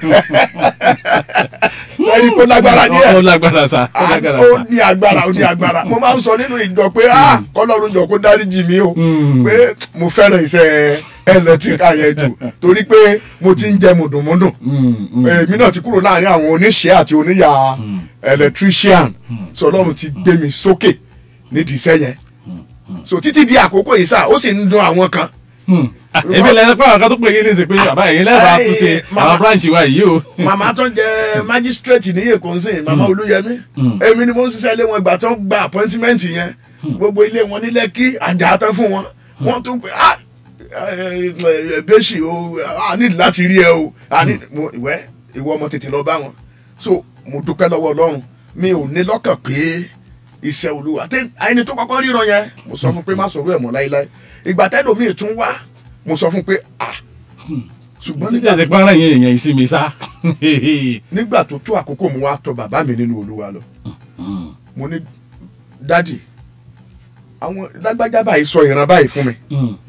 sẹ́ni kó lágbára díẹ̀. ó lágbára sa. ó ní agbára ó ní agbára. mo máa ń sọ nínú ìjọ pé ah kọ́lọ́run jọ kó dáríjì mi o. pé mo fẹ́ràn iṣẹ́ ẹlẹtíríkà yẹn jù torí pé mo ti ń jẹ mùdùnmùdùn. èmi náà ti kúrò láàrin àwọn oníṣẹ́ àti oníyà electrician. sọ Ọlọ́run ti gbé mi sókè nídìí iṣẹ́ yẹn. so títí di àkókò yìí sá ó sì ń dùn àwọn kan. èmi lẹ́nu pé àwọn kan tó pè é ní ìsìn pé bàbá yìí lẹ́bàá tún ṣe àwọn branch wa yìí o. màmá tó ń jẹ magistrate ní Èkó ń sìn màmá Olúyẹmí èmi ni mo ń ṣiṣẹ́ ilé wọn ìgbà tó ń gba appointment yẹn gbogbo ilé wọn ní Lẹ́kí àjà tán fún wọn wọ́n tún pé ah bẹ́ẹ̀sì o a ní láti rí ẹ o ìwẹ́ ìwọ ọmọ tètè lọ bá wọn. so mo dúpẹ́ lọ́wọ́ Ọlọ́run mi ò ní lọ́kàn pé iṣẹ́ Olúwa ẹni tó kọ́kọ́ ríran yẹn mo sọ fún pé má sọ̀rọ̀ ẹ̀ mọ́ láíláí ìgbà tẹ́lẹ̀ mi tún wá mo sọ fún pé ah ṣùgbọ́n nígbà tó gbára yẹn èèyàn ìsinmi sá. nígbà tó tó àkókò mo wá tọ̀ bàbá mi nínú Olúwa lọ mo ní dádì àwọn lágbájá báyìí sọ ìran báyìí fún mi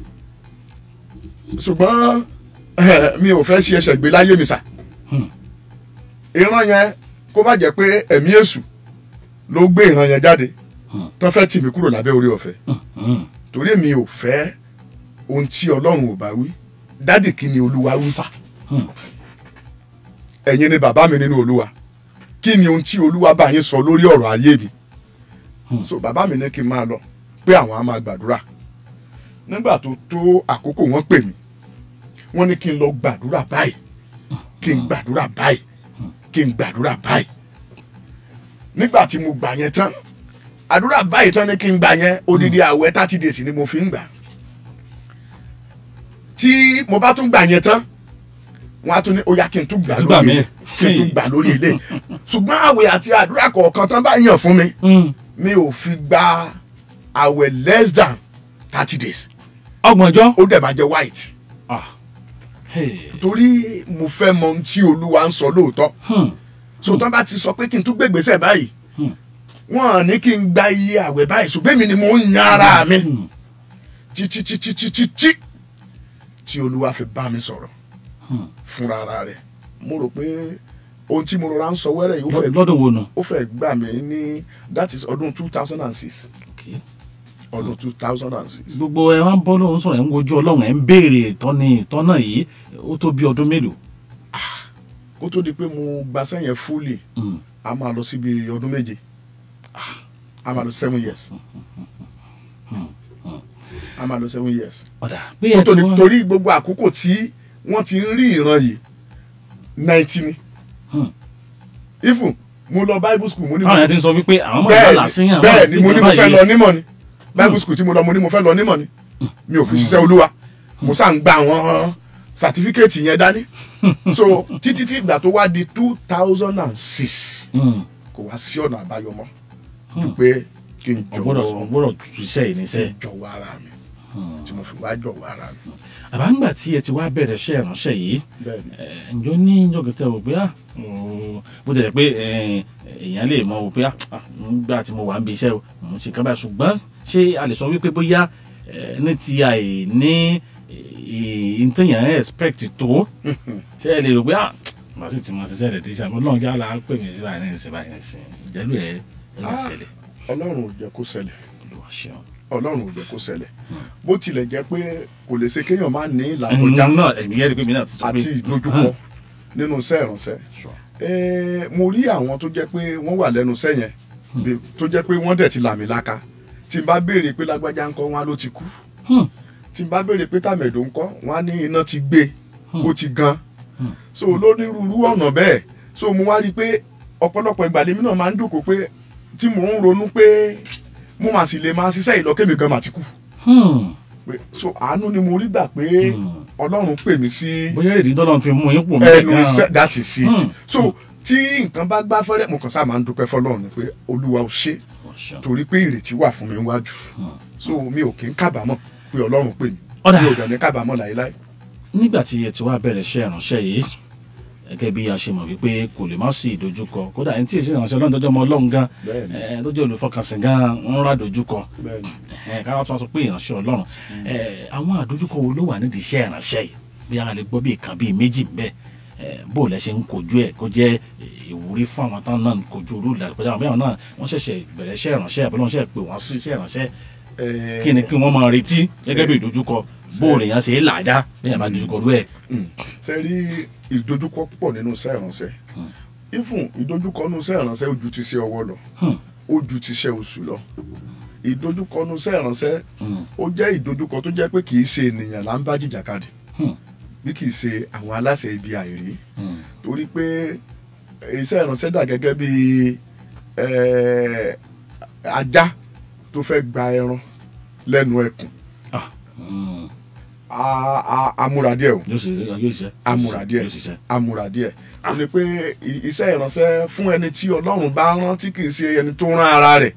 ṣùgbọ́n mi ò fẹ́ ṣe ẹsẹ̀ gbé láyé mi sà ìran yẹn kó má jẹ́ pé ẹ̀mí èṣù ló gbé ìran yẹn jáde tó fẹ́ tì mí kúrò lábẹ́ orí ọ̀fẹ́ torí mi ò fẹ́ ohun tí Ọlọ́run ò bá wí dádì kí ni Olúwa wí sà ẹ̀yin ni bàbá mi nínú Olúwa kí ni ohun tí Olúwa bá yín sọ lórí ọ̀rọ̀ ayé mi so bàbá mi ní kí n máa lọ pé àwọn á máa gbàdúrà nígbà tó tó àkókò wọ́n pè mí wọ́n ní kí n lọ gbàdúrà báyìí kí n gbàdúrà báyìí kí n gbàdúrà báyìí nígbà tí mo gbà yẹn tán àdúrà báyìí tán ní kí n gbà yẹn odidi àwẹ̀ thirty days ni mo fi ń gbà tí mo bá tún gbà yẹn tán wọ́n á tún ní ó yá kí n tún gbà lórí ilé kí n tún gbà lórí ilé ṣùgbọ́n àwẹ̀ àti àdúrà kọ̀ọ̀kan tán bá yàn fún mi mi ò fi gba àwẹ̀ less than thirty days. ọgbọ̀njọ́. ó dẹ̀ máa jẹ́ white. torí mo fẹ́ mọ ohun tí Olúwa ń sọ lóòótọ́. so tán bá ti sọ pé kí n tún gbé ìgbésẹ̀ báyìí wọ́n ní kí n gba iye àwẹ̀ báyìí ṣùgbọ́n èmi ni mo ń yan ara mi títí títí títí tí tí Olúwa fi bá mi sọ̀rọ̀ fúnra ara rẹ̀ mo rò pé ohun tí mo rọra ń sọ wẹ́rẹ́ yìí ó fẹ́ lọ́dún wo nù. ó fẹ́ gbà mí ní that is ọdún two thousand and six. ọdún two thousand and six. gbogbo ẹ wá ń bọ́ lóhùn sọ̀rọ̀ ẹ̀ ń wojú Ọlọ́run ẹ̀ ń béèrè ìtọ́ni ìtọ́nà yìí ó tó bí ọdún mélòó. kó tó di pé mo gbaṣẹ́ yẹn fúlì a máa lọ síbi ọdún méje a máa lọ seven years a máa lọ seven years. ọ̀dà bí ẹ kó tó ti di wá. torí gbogbo àkókò tí wọ́n ti ń rí ìran yìí ninety ni ifun mo lọ bible school mo ní. àwọn yẹn ti ń sọ wípé àwọn máa ń lálàá sí yàn. bẹ́ẹ̀ ni mo ní mo fẹ́ lọ nímọ̀ ni bible school tí mo lọ mo ní mo fẹ́ lọ nímọ̀ ni mi ò fi ṣiṣẹ́ Olúwa mo sá ń gba àwọn certificate yẹn dání so títí tí ìgbà tó wá di two thousand and six kò wá sí ọ̀nà àbáyọ mọ́ ju pé kí n ọgbọ́dọ̀ jọ̀wọ́ ọgbọ́dọ̀ ṣiṣẹ́ yìí níṣẹ́. jọ̀wọ́ ara mi tí mo fi wá jọ̀wọ́ ara mi. àbáǹgbà tí ẹ ti wá bẹ̀rẹ̀ iṣẹ́ ìránṣẹ́ yìí ẹ̀ ǹjọ́ ní ìjọkẹ́tẹ́ wò pé bó tẹ̀ pé èèyàn lè mọ̀ wò pé nígbà tí mo wà ń bí iṣẹ́ mo ṣe kábàá ṣùgbọ́n ṣé a lè sọ wípé bóyá ní ti àìní ìtẹ̀yàn expect tó ṣé ẹ lè rò pé màá sì ti mọ ṣiṣẹ́ rẹ̀ tíṣà ọlọ́run já la pè mí sí báyìí ní ìsìn báyìí ní ìsìn ìjẹ́lú ẹ̀ ẹ̀ ló ṣẹlẹ̀. ọlọ́run ò jẹ́ kó ṣẹlẹ̀ Olúwa ṣeun. ọlọ́run ò jẹ́ kó ṣẹlẹ̀ bó tilẹ̀ jẹ́ pé kò lè ṣe kéèyàn má ní ìlàkọjá náà ẹ̀mí yẹ́rì pé mi náà ti tó pé àti ìdojúkọ nínú iṣẹ́ ìránṣẹ́. Eh, mo rí àwọn tó jẹ́ pé wọ́n wà lẹ́nu iṣẹ́ yẹn bí- tó jẹ́ pé wọ́n dẹ̀ ti làmìlaka tí n bá béèrè pé lágbájá ńkọ́ wọn á ló ti kú tí n bá béèrè pé tàmẹ̀dò ńkọ́ wọn á ní iná ti gbé ó ti gan so lónírúurú ọ̀nà bẹ́ẹ̀ so mo wá rí i pé ọ̀pọ̀lọpọ̀ ìgbà lèmi náà máa ń dùnkò pé tí mò ń ronú pé mo máa sì lè máa ṣiṣẹ́ ìlọ́kẹ́mi gan màá ti kú pé so àánú ni mo rí gbà pé ọlọ́run pè mí sí bóyá èdè tọ́lọ́run fi mú yín pò mí ẹnu iṣẹ́ that is it so tí nǹkan bá gbá fẹ́rẹ́ mo kàn sáà máa ń dúpẹ́ fọlọ́run pé olúwa ò ṣe torí pé ìrètí wà fún mi níwájú so mi ò kí ń kábàámọ̀ pé ọlọ́run pè mí Ọ̀dà. mi ò dẹ̀ ní kábàámọ̀ láéláé. nígbà tí ẹ ti wá bẹ̀rẹ̀ iṣẹ́ ìránṣẹ́ yìí gẹ́gẹ́ bí a ṣe mọ̀ wípé kò lè má sí ìdojúkọ kódà ẹni tí èsì ìránṣẹ́ ọlọ́run tọ́jú ọmọ ọlọ́run gan Bẹ́ẹ̀ni. ẹ̀ tó jẹ́ olùfọkànsìn gan ń rà dojúkọ Bẹ́ẹ̀ni. ẹ̀ káwá tó wá sọ pé ìránṣẹ́ ọlọ́run ẹ̀ àwọn àdojúkọ wo ló wà nídìí iṣẹ́ ìránṣẹ́ yìí bí a lè gbọ́ bí ìkan bíi méjì bẹ́ẹ̀ ẹ̀ bó lẹ ṣe ń kojú ẹ̀ kó jẹ́ ìwúrí fún àwọn táwọn náà ń kojú irú ìlànà pẹ̀lú àwọn bí àwọn náà wọ́n ṣẹ̀ṣẹ̀ bẹ̀rẹ̀ iṣẹ́ ìránṣẹ́ àbí wọ́n ṣẹ̀ pé wọ́n sí iṣẹ́ ìránṣẹ́ Eh, kí ni kí wọ́n máa retí gẹ́gẹ́ bí ìdojúkọ bó lèèyàn ṣe é làjá lèèyàn bá dojúkọ rú ẹ̀. mm, ṣe rí ìdojúkọ pọ̀ nínú iṣẹ́ ìránṣẹ́ ifun ìdojúkọ nínú iṣẹ́ ìránṣẹ́ ó ju ti ṣe ọwọ́ lọ ó ju ti ṣe oṣù lọ ìdojúkọ nínú iṣẹ́ ìránṣẹ́ ó jẹ́ ìdojúkọ tó jẹ́ pé kì í ṣe ènìyàn là ń bá jìjàkadì bí kì í ṣe àwọn aláṣẹ ibi àìrí torí pé iṣẹ́ ìránṣẹ́ dà gẹ́gẹ́ bí eh, ajá tó fẹ́ gba ẹran lẹ́nu ẹkùn a- a- amúra díẹ̀ o yóò ṣe yóò ṣiṣẹ́ amúra díẹ̀ yóò ṣiṣẹ́. amúra díẹ̀ ó ní pé i- iṣẹ́ ìránṣẹ́ fún ẹni tí ọlọ́run bá rán tí kì í ṣe ẹni tó rán ara rẹ̀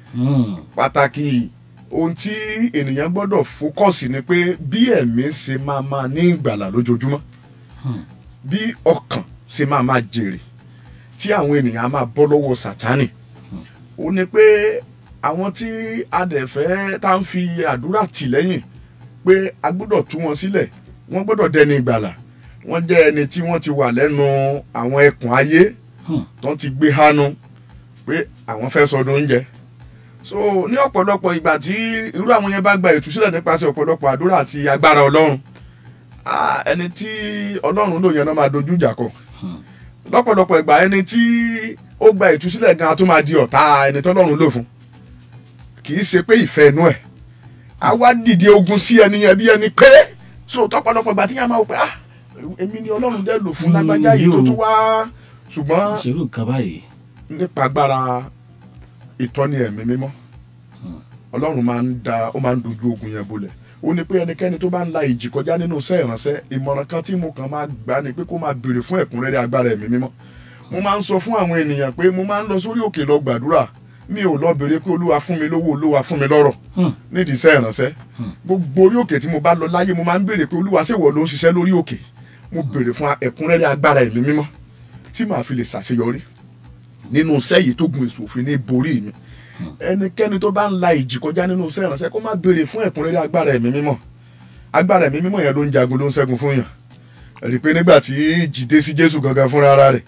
pàtàkì ohun tí ènìyàn gbọ́dọ̀ fókọ̀sì ni pé bí ẹ̀mí ṣe máa máa ní ìgbàlà lójoojúmọ́ bí ọkàn ṣe máa máa jèrè tí àwọn ènìyàn á máa bọ́ lọ́wọ́ sátánì ó ní pé àwọn tí a dẹ̀ fẹ́ tá ń fi àdúrà tì lẹ́yìn pé a gbọ́dọ̀ tú wọn sílẹ̀ wọ́n gbọ́dọ̀ dẹni ìgbàlà wọ́n jẹ́ ẹni tí wọ́n ti wà lẹ́nu àwọn ẹkùn ayé tó ti gbé hánu pé àwọn fẹ́ sọdọ̀ oúnjẹ so ní ọ̀pọ̀lọpọ̀ ìgbà tí irú àwọn yẹn bá gba ìtúsílẹ̀ nípasẹ̀ ọ̀pọ̀lọpọ̀ àdúrà àti agbára ọlọ́run ah, ẹni tí ọlọ́run ló yẹn náà máa dojú ìjà kọ lọ́pọ̀lọpọ̀ ìgbà ẹni tí ó gba ìtúsílẹ̀ gan tó máa di ọ̀tá ẹni tọ́lọ́run lò fún kì í ṣe pé ìfẹ́ inú ẹ̀ a wá dìde ogun sí ẹni yẹn bí ẹni pé so tọ́pọ̀lọpọ̀ ìgbà tí yẹn máa wò pé ah èmi ni ọlọ́run dẹ́ lò fún lágbájá yìí tó tún wá ṣùgbọ́n ṣerú nǹkan báyìí. nípa agbára ìtọ́ni ẹ̀mí mímọ́ ọlọ́run máa ń da ó máa ń dojú ogun yẹn bolẹ̀ ó ní pé ẹnikẹ́ni tó bá ń la ìjì kọjá nínú iṣẹ́ ìránṣẹ́ ìmọ̀ràn kan tí mo kàn máa gbà ni pé kó máa béèrè fún ẹ̀kúnrẹ́rẹ́ agbára ẹ̀mí mímọ́ mo máa ń sọ fún àwọn ènìyàn pé mo máa ń lọ sórí òkè lọ gbàdúrà mi ò lọ béèrè pé olúwa fún mi lówó olúwa fún mi lọ́rọ̀ nídìí iṣẹ́ ìránṣẹ́ gbogbo orí òkè tí mo bá lọ láyé mo máa ń béèrè pé olúwa ṣèwọ ló ń ṣiṣẹ́ lórí òkè mo béèrè fún ẹ̀kúnrẹ́rẹ́ agbára ẹ̀mí mímọ́ tí màá fi lè ṣàṣeyọrí nínú iṣẹ́ yìí tó gun èso òfin ní borí mi ẹnikẹ́ni tó bá ń la ìjì kọjá nínú iṣẹ́ ìránṣẹ́ kó má béèrè fún ẹ̀kúnrẹ́rẹ́ agbára ẹ̀mí mímọ́ agbára ẹ̀mí mímọ́ yẹn ló ń jagun ló ń ṣẹ́gun fún yàn rí i pé nígbà tí ìjì dé sí Jésù gangan fúnra ara rẹ̀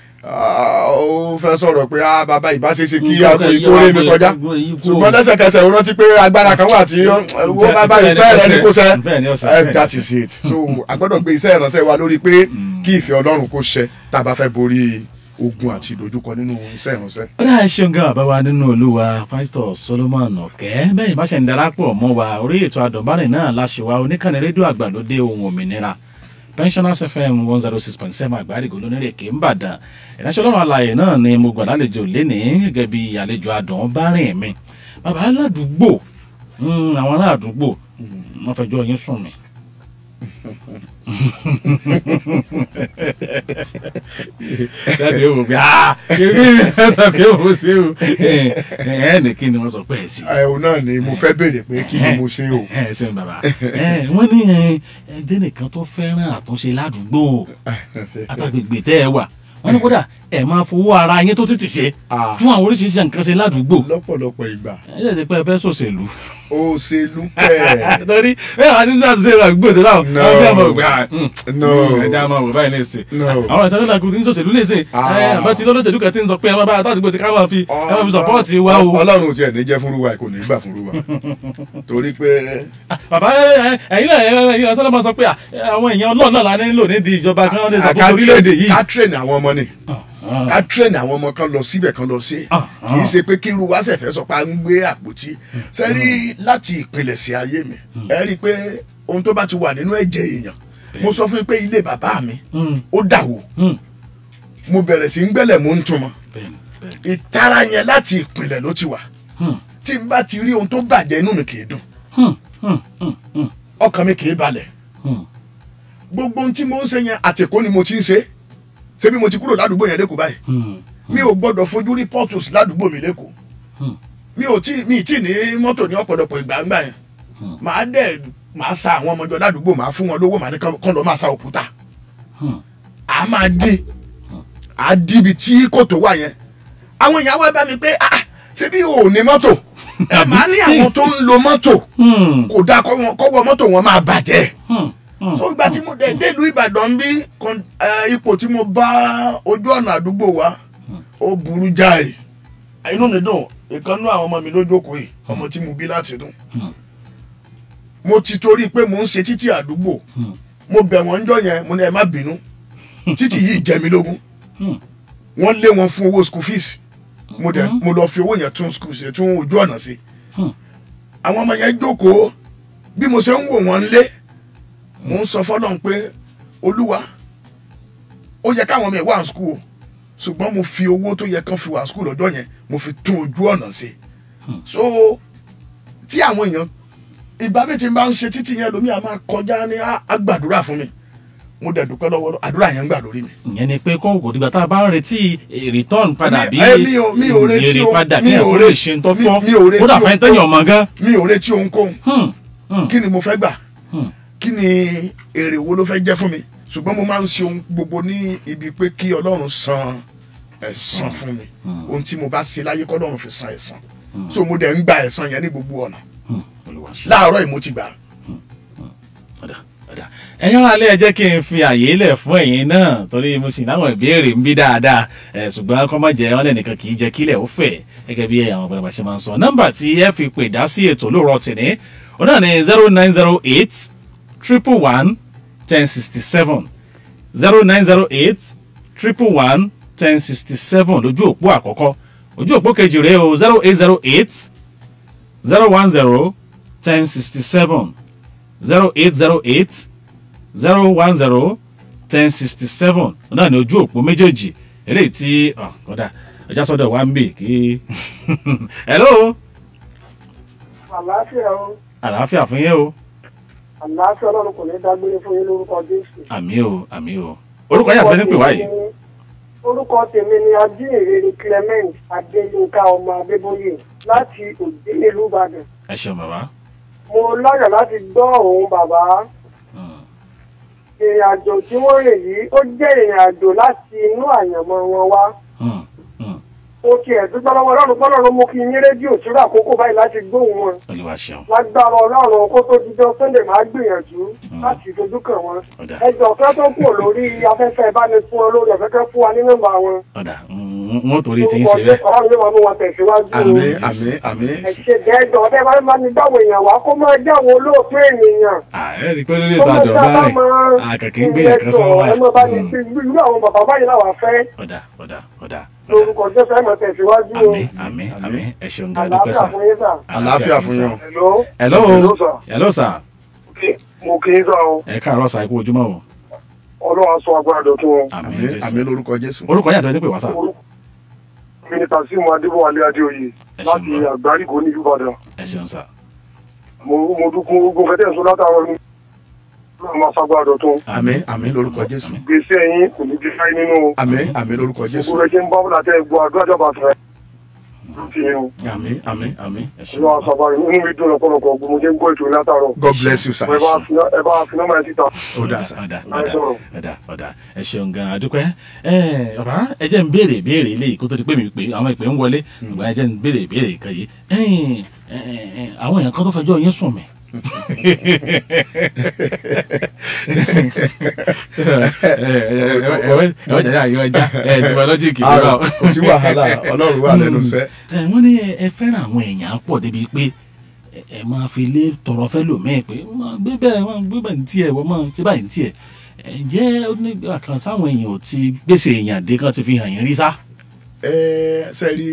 ó fẹ́ sọ̀rọ̀ pé bàbá ìbáṣeṣe kí aago ìkórè mi kọjá ṣùgbọ́n lẹ́sẹ̀kẹsẹ̀ ó rántí pé agbára kan wà tí owó bàbá ìfẹ́ rẹ ní kó ṣẹ that is it so a gbọ́dọ̀ gbé iṣẹ́ ìránṣẹ́ wa lórí pé kí ìfẹ́ Ọlọ́run kó ṣẹ tá a bá fẹ́ borí ogun àti ìdojúkọ nínú iṣẹ́ ìránṣẹ́. ó dáa ṣeun gan bàbá wa nínú Olúwa pásítọ̀ Solomon Ọ̀kẹ́ bẹ́ẹ̀ bá ṣe ń darapọ̀ mọ́ wa orí ètò àdọ̀bárìn náà láṣẹ wa oníkànnì rédíò àgbàlódé ohun òmìnira Pensioners F M one zero six point seven àgbárígò lónírèké ńbàdàn ìránṣẹ́ Ọlọ́run alààyè náà ni mo gbà lálejò lénìí gẹ́gẹ́ bí àlejò àdọ̀bárìn mi bàbá aládùúgbò àwọn aládùúgbò wọ́n fẹjọ́ yín sùn mí. Jáde ó wò pé ah kébí ẹ̀sán kí mo ṣe o ẹ̀ ní kí ni wọ́n sọ pé ẹ̀ sí. ẹ̀hún náà ni mo fẹ́ béèrè pé kí ni mo ṣe o. ẹ ṣeun bàbá wọ́n ní ẹjẹ́ nìkan tó fẹ́ràn àtúnṣe ládùúgbò àtàgbègbè tẹ́ ẹ wà wọ́n ní kódà ẹ máa fowó ara yín tó títì ṣe fún àwọn oríṣiríṣi nǹkan ṣe ládùúgbò. lọ́pọ̀lọpọ̀ ìgbà. ẹ jẹ́ ti pẹ́ fẹ́ sòṣèlú. òṣèlú kẹ̀. torí bẹ́ẹ̀ wá ní sáà ṣe ra gbòòsè náà No. wọ́n bí àmọ́ ògbà No. ẹ̀dá àmọ́ ògbà báyìí lẹ́sìn No. àwọn ìṣẹ́lẹ̀ náà kò tí ń sòṣèlú lẹ́sìn Ah. àbá ti lọ́lọ́ṣèlú kan tí ń sọ pé ẹ máa bá àtàdúgbò ti ká máa fi ẹ máa fi sọ̀pọ́ọ̀tì wa o. Ọlọ́run tiẹ̀ ní jẹ́ fúnrúwa kò ní gbà fúnrúwa torí pé bàbá ẹ̀yin náà ẹ̀yin ọ̀sán lọ́mọ sọ pé àwọn èèyàn ọlọ́ọ̀ náà la nílò nídìí ìjọba kan lè ṣàkóso orílẹ̀-èdè yìí. ká tírẹ̀nì àwọn ọmọ ni ká tírẹ̀nì àwọn ọmọ kan lọ síbẹ̀ kan lọ sí kì í ṣe pé kí irú wa ṣẹ̀fẹ̀ sọ pé à ń gbé àpótí sẹ́rí láti ìpilẹ̀ṣẹ̀ ayé mi ẹ rí i pé ohun tó bá ti wà nínú ẹ̀jẹ̀ èèyàn mo sọ fún yín pé ilé bàbá mi ó dàwó mo bẹ̀rẹ̀ sí ń gbẹ́lẹ̀ mo ń tún mọ́ ìtara yẹn láti ìpìlẹ̀ ló ti wà tí n bá ti rí ohun tó bàjẹ́ inú mi kì í dùn ọkàn mi kì í balẹ̀ gbogbo ohun tí mo ń ṣe yẹn àtẹ̀kọ́ ni mo ti ń ṣe ṣé bí mo ti kúrò ládùúgbò yẹn lẹ́kọ̀ọ́ báyìí mi ò gbọ́dọ̀ fojú rí pọ́tùs ládùúgbò mi lẹ́kọ̀ọ́ mi ò tí mi tí ní mọ́tò ní ọ̀pọ̀lọpọ̀ ìgbàgbà yẹn màá dẹ̀ màá sa àwọn ọmọjọ ládùúgbò màá fún wọn lówó màá ní kán lọ máa sa òkúta à máa dín à dín ibi tí kòtò wà yẹn àwọn èèyàn wá bá mi pé ah ṣé bí o ò ní mọ́tò ẹ máa ní àwọn tó ń lo mọ́tò kò dáa kọ́wọ́ mọ́tò wọn máa bàjẹ́ so ìgbà tí mo dé délùú Ìbàdàn bí ipò tí mo bá ojú ọ̀nà àdúgbò wa ó burú jáì inú mi dùn ìkànnú àwọn ọmọ mi lójókòó yìí ọmọ tí mo bí láti dùn mo ti torí pé mo ń ṣe títì àdúgbò mo bẹ̀ wọ́n jọ yẹn mo ní ẹ má bínú títì yìí jẹ mí lógún wọ́n lé wọn fún owó school fees mo dẹ̀ mo lọ fi owó yẹn tún school ṣe tún ojú ọ̀nà sí àwọn ọmọ yẹn jókòó bí mo ṣe ń wò wọ́n lé mo ń sọ fọ́lọ́run pé olúwa ó yẹ káwọn ọmọ ẹ̀ wà ní school o ṣùgbọ́n mo fi owó tó yẹ kán fi wà ní school lọ́jọ́ yẹn mo fi tún ojú ọ̀nà sí so tí àwọn èèyàn ìgbà mi ti bá ń ṣe títí yẹn lómi àmà kọjá ní àgbàdúrà fún mi mo dẹ̀ dúpẹ́ lọ́wọ́ àdúrà yẹn ń gbà lórí mi. ìyẹn ni pé kó kò dìgbà tá a bá ń retí return padà bí èrè padà kí ẹ̀kọ́ lè ṣe ń tọ́pọ́ kó dà fẹ́ tẹ́yìn ọmọ gan. mi ò retí ohunkóhun kí ni mo fẹ́ gbà kí ni èrè wo ló fẹ́ jẹ́ fún mi ṣùgbọ́n mo máa ń ṣe ohun gbogbo ní ibi pé kí Ọlọ́run san ẹ̀san fún mi ohun tí mo bá ṣe láyé kọ́ Ọlọ́run fi san ẹ̀san so mo dẹ̀ ń gba ẹ̀san yẹn ní gbogbo ọ̀nà láàárọ̀ yìí mo ti gbà. ẹ̀yin ọ̀rọ̀ alẹ́ ẹ jẹ́ kí n fi àyè lẹ̀ fún ẹ̀yin náà torí mo sì náwọn ìbéèrè ń bí dáadáa ṣùgbọ́n kọ́ mọ̀ jẹ́ ọ́nà nìkan kì í jẹ́ kílẹ̀ ó fẹ̀ gẹ́gẹ́ bí àwọn ọ̀pọ̀lọpọ̀ ṣe máa ń sọ nọ́mbà tí ẹ fi pè dá sí ètò lóòrọ̀ tìní òun náà ní zero nine zero eight triple one ten sixty seven zero nine zero eight triple one ten sixty seven lójú òpó àkọ́kọ́ ojú òpó kejì rèé o zero eight zero eight zero one zero ten sixty seven zero eight zero eight zero one zero ten sixty seven náà ní ojú òpó méjèèjì eléyìí tí kódà ẹjá sọ́dọ̀ wa ń bè kí hello. àlàáfíà o. àlàáfíà fún yín o. àlàáfíà Ọlọ́run kò ní dágbére fún yín lórúkọ Jésù. àmín o àmín o orúkọ yàtọ̀ fẹ́ ní pè wáyé. orúkọ tèmi ni Adéhìnrere Clement Adéyínká ọmọ Adébóyè láti Òjé ìlú Ìbàdàn. ẹ ṣeun bàbá. mo láyọ̀ láti gbọ́ òun bàbá. ìrìn àjò tí wọ́n rìn yìí ó jẹ́ ìrìn àjò láti inú àyànmọ́ wọn wá. ó ti ẹ̀dúgbọ́ lọ́wọ́ Ọlọ́run pọ́lọ́run mú kí yín rédíò sórí àkókò báyìí láti gbóhùn wọn. Olúwa ṣeun. lágbára Ọlọ́run kó tó dídán Sunday máa gbìyànjú láti dojú kàn wọn. ẹjọ́ fẹ́ tó kù lórí afẹ́fẹ́ ìbánisún wọn lórí ọ̀fẹ́fẹ́ fún wa ní nọ́mbà wọn. ọ̀dà wọn torí ti ń ṣe bẹ́ẹ̀. Ọlọ́run yóò máa mú wọn tẹ̀síwájú. àmín àmín àmín. ẹ ṣe gẹ́gẹ́ ọ̀dẹ́ bá máa ní báwo èèyàn wá kó máa jẹ́ àwọn olóòtú ènìyàn. ààrẹ rí i pé lórí ètò àjọ bá rìn àkàkí ń gbé ẹ̀kan sọ wá. ẹ máa bá ní sí irú àwọn bàbá báyìí làwọn fẹ́. ọ̀dà ọ̀dà ọ̀dà. lórúkọ Jésù ẹ máa tẹ̀síwájú o. àmín àmín àmín ẹ ṣeun ga dúpẹ́ sà. àlàáfíà fún yín sà. àlàáfíà fún yín. hello. hello Hello, sir. hello sà. mo kì í sá o. ẹ káàárọ̀ sà ikú ojúmọ́ o. Ọlọ́run sọ agbára dọ̀tún o. àmín àmín Jésù. àmín lórúkọ Jésù. orúkọ yàtọ̀ ẹni pè wá sà. mínísítà símù adébọ̀wálé adéoyè Ẹ ṣeun láti bro. àgbárígò ní Ìbàdàn. ẹ ṣeun sà. mo mo dúkún gbogbo kẹtẹ ẹsùn látàrọ ní Ọlọ́run máa fagbára dọ̀tún. àmín àmín lórúkọ Jésù. gbèsè yín kò ní bí láì nínú o. àmín àmín lórúkọ Jésù. gbogbo rẹ ṣe ń bá wọn látẹ gbọ́ àdúrà jọba fẹ. fi hàn. àmín àmín àmín. ìlú àṣàbà inú mi dùn lọ́pọ̀lọpọ̀ ọgbọ́n mo jẹ́ ń gbọ́ ètò látàárọ̀. God bless you sir. ẹ bá fi nọ́mbà ẹ síta. ó dà sá. ọ̀dà ọ̀dà ọ̀dà ẹ ṣeun gan adúpẹ́ ẹ bàbá ẹ jẹ́ ń béèrè béèrè eléyìí kó tó di pé mi pé àwọn ìpè ń wọlé ìgbà ẹ jẹ́ ń béèrè béèrè kan yìí àwọn èèyàn kan tó fẹjọ́ yín sùn mí. ẹ̀wọ́n jẹ́ àyọ̀ ẹja ẹ̀ ti wọ lọ́jìkì nígbà. kò sí wàhálà ọlọ́run wà lẹ́nu iṣẹ́. wọ́n ní ẹ fẹ́ràn àwọn èèyàn pọ̀ débi pé ẹ máa fi lé tọrọ fẹ́ lòmíì pé gbé bẹ́ẹ̀ gbé bẹ́ẹ̀ ní tiẹ̀ wọ́n máa ṣe báyìí ní tiẹ̀ ǹjẹ́ onígbà kan sáwọn èèyàn ò ti gbèsè èèyàn dé kan ti fi hàn yín rí sá. ẹ ṣe rí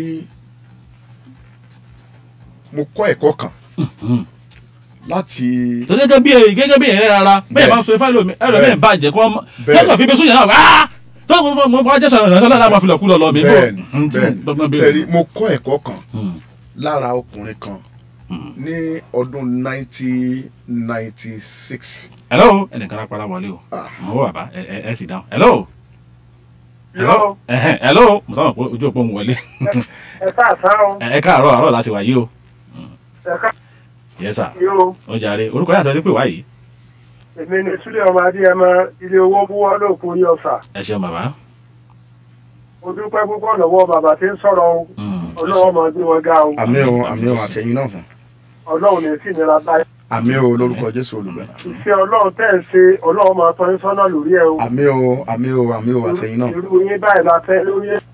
mo kọ́ ẹ̀kọ́ kan láti. tó gẹ́gẹ́ bí gẹ́gẹ́ bí ẹ̀rẹ́ rárá bẹ́ẹ̀ bá ń sọ ifá ẹlòmíì ẹlòmíì bàjẹ́ kọ́ lẹ́kọ̀ọ́ fi bí sóyè náà wá tó mo bá jẹ́ sọ̀rọ̀ ìrànṣẹ́ lára máa fi lọ kú lọ lọ mi. bẹ́ẹ̀ni bẹ́ẹ̀ni ṣe rí mo kọ́ ẹ̀kọ́ kan lára ọkùnrin kan ní ọdún nineteen ninety six. hello ẹnìkan á padà wọlé o mo wọ bàbá ẹ ẹ sì dáhùn hello. hello hello mo sábà pé ojú òpó ń wọlé. ẹ káàsán o. ẹ káàárọ̀ àárọ̀ láti wà yìí o. ẹ ká. yes sir. yóò. ó jàre orúkọ yàtọ̀ sí pé wá yìí. èmi ni Súlẹ̀ ọmọ Adéyẹmọ ilé owó búwọ́ lóòkú orí ọ̀sà. ẹ ṣeun bàbá. mo dúpẹ́ púpọ̀ lọ́wọ́ bàbá tí ń sọ̀rọ̀ o. ọlọ́wọ́ máa gbé wọn ga o. àmín o àmín o àtẹ̀yìn náà fún. ọlọ́run ní sí ìnira báyìí. àmín o lórúkọ Jésù olùgbàlà. ìfẹ́ ọlọ́run tẹ̀ ń ṣe ọlọ́run máa tọ́ yín sọ́nà lórí ẹ o. àmín o àmín o àmín o àtẹ̀yìn náà. irú yín báyìí la fẹ́ lórí ẹ.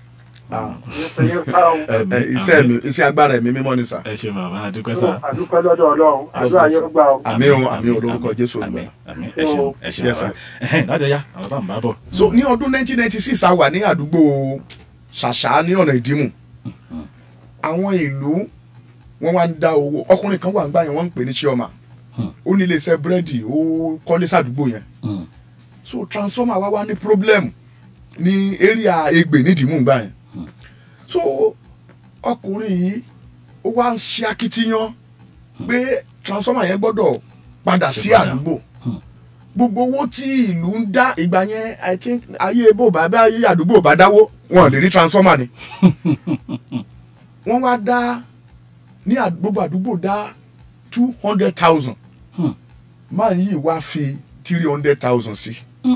iṣẹ́ mi iṣẹ́ agbára ẹ̀mí mímọ́ ni sà. ẹ ṣe bàbá àdúpẹ́ sà. àdúpẹ́ lọ́dọ̀ ọlọ́run àdúrà yóò gbà o. àmín o àmín o lórúkọ Jésù olùgbàlà. àmín ẹ ṣeun ẹ ṣeun sà. lájọ ya àwọn bá ń bá bọ̀. so ní ọdún nineteen ninety six a wà ní àdúgbò ṣàṣà ní ọ̀nà ìdímù àwọn ìlú wọn wá ń dá owó ọkùnrin kan wà ń gbà yẹn wọ́n ń pè ní chioma ó ní iléeṣẹ́ búrẹ́dì ó kọ́lé sàdúgbò yẹn so transformer wa wá ní problem ní area Ègbè nídìímù ń gbà yẹn so ọkùnrin yìí ó wá ń ṣe akitiyan pé transformer yẹn gbọ́dọ̀ padà sí àdúgbò gbogbo owó tí ìlú ń dá ìgbà yẹn I think ayé bò bá bá ayé àdúgbò bá dáwó wọn lè rí transformer ni wọ́n wá dá ní gbogbo àdúgbò dá two hundred thousand máa yìí wá fi three hundred thousand sí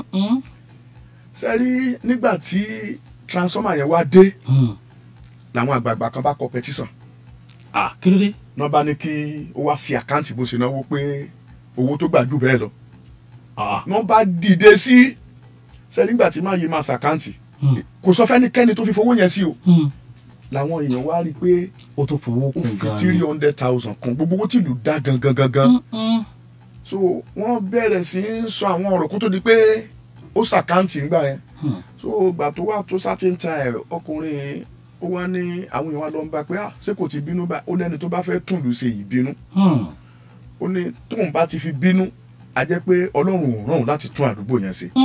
sẹ́rí nígbà tí transformer yẹn wá dé làwọn àgbààgbà kan bá kọ petition ah kí ló dé náà bá ní kí ó wá sí àkáǹtì bó ṣe náwó pé owó tó gbà jù bẹ́ẹ̀ lọ wọ́n bá dìde sí sẹ́rí nígbà tí máa yìí máa ṣàkáǹtì kò sọ fẹ́nikẹ́ni tó fi fowó yẹn sí o làwọn èèyàn wá rí i pé ó tó fowó ó kún fi gan three hundred thousand kún gbogbo owó tí ìlú dá gangan gangan so wọ́n bẹ̀rẹ̀ sí í sọ àwọn ọ̀rọ̀ kó tó di pé ó ṣàkáǹtì ńgbà yẹn so gbà tó wà tó certain time ọkùnrin ó wá ní àwọn èèyàn wá lọ ń bá pé ah ṣé kò ti bínú bá ó lẹ́ni tó bá fẹ́ tún lù ṣe ìbínú ó ní tóun bá ti fi bínú a jẹ́ pé Ọlọ́run ò ràn òun láti tún àdúgbò yẹn ṣe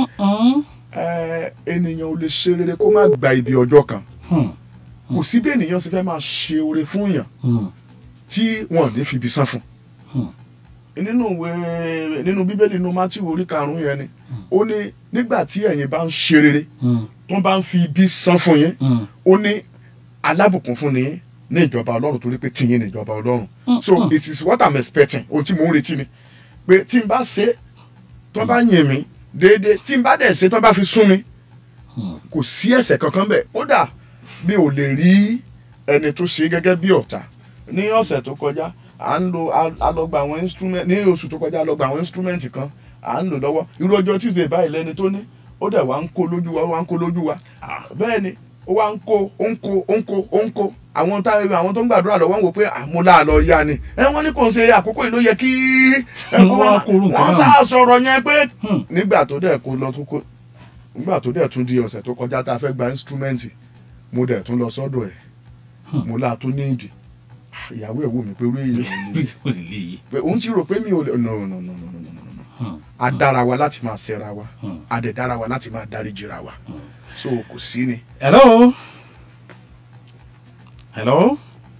ènìyàn ò lè ṣe rere kó má gba ibi ọjọ́ kan kò sí bí ènìyàn ṣe fẹ́ máa ṣe oore fún yàn tí wọn ò ní fi ibi san fún nínú ìwé nínú bíbélì inú Mátíù orí karùnún yẹn ni ó ní nígbà tí ẹ̀yin bá ń ṣe rere tó bá ń fi ibi san fún yín ó ní alábùkún fún ni ní ìjọba Ọlọ́run torí pé tiyín ní ìjọba Ọlọ́run so it is what I'm expecting ohun tí mò ń retí ni pé tí n bá ṣe tó bá yìn mí déédéé tí n bá dẹ̀ ṣe tó bá fi sún mi kò sí ẹ̀ṣẹ̀ kankan bẹ́ẹ̀ kódà mi ò lè rí ẹni tó ṣe gẹ́gẹ́ bí ọ̀tá ní ọ̀sẹ̀ tó kọjá à ń lo alọgba àwọn instrument ní oṣù tó kọjá alọgba àwọn instrument kan à ń lò lọ́wọ́ irú ọjọ́ Tuesday báyìí lẹ́ni tó ní ó dẹ̀ wá ń kó lójú wa ó wá ń kó lójú wa bẹ́ẹ̀ ni ó wá ń kó ó ń kó ó ń kó ó ń kó àwọn táwọn àwọn tó ń gbàdúrà lọ́wọ́ ń wò pé àmúlá lọ yá ni ẹ wọ́n ní kò ń ṣe àkókò yìí ló yẹ kí wọ́n sá sọ̀rọ̀ yẹn pé nígbà tó dẹ̀ kó lọ tó kó nígbà tó dẹ̀ tún di ọ̀sẹ̀ tó kọjá tá a fẹ́ gba instrument mo dẹ̀ tún lọ sọ́dọ̀ ẹ̀ mo là tún ní ìdí ìyàwó ẹ̀ wò mí pé orí èèyàn ni pé òun ti rò pé mi ò lè no no no no no no no a dára wa láti máa ṣẹra wa a dẹ̀ dára wa láti máa dáríjìra wa so kò sí ni. hello hello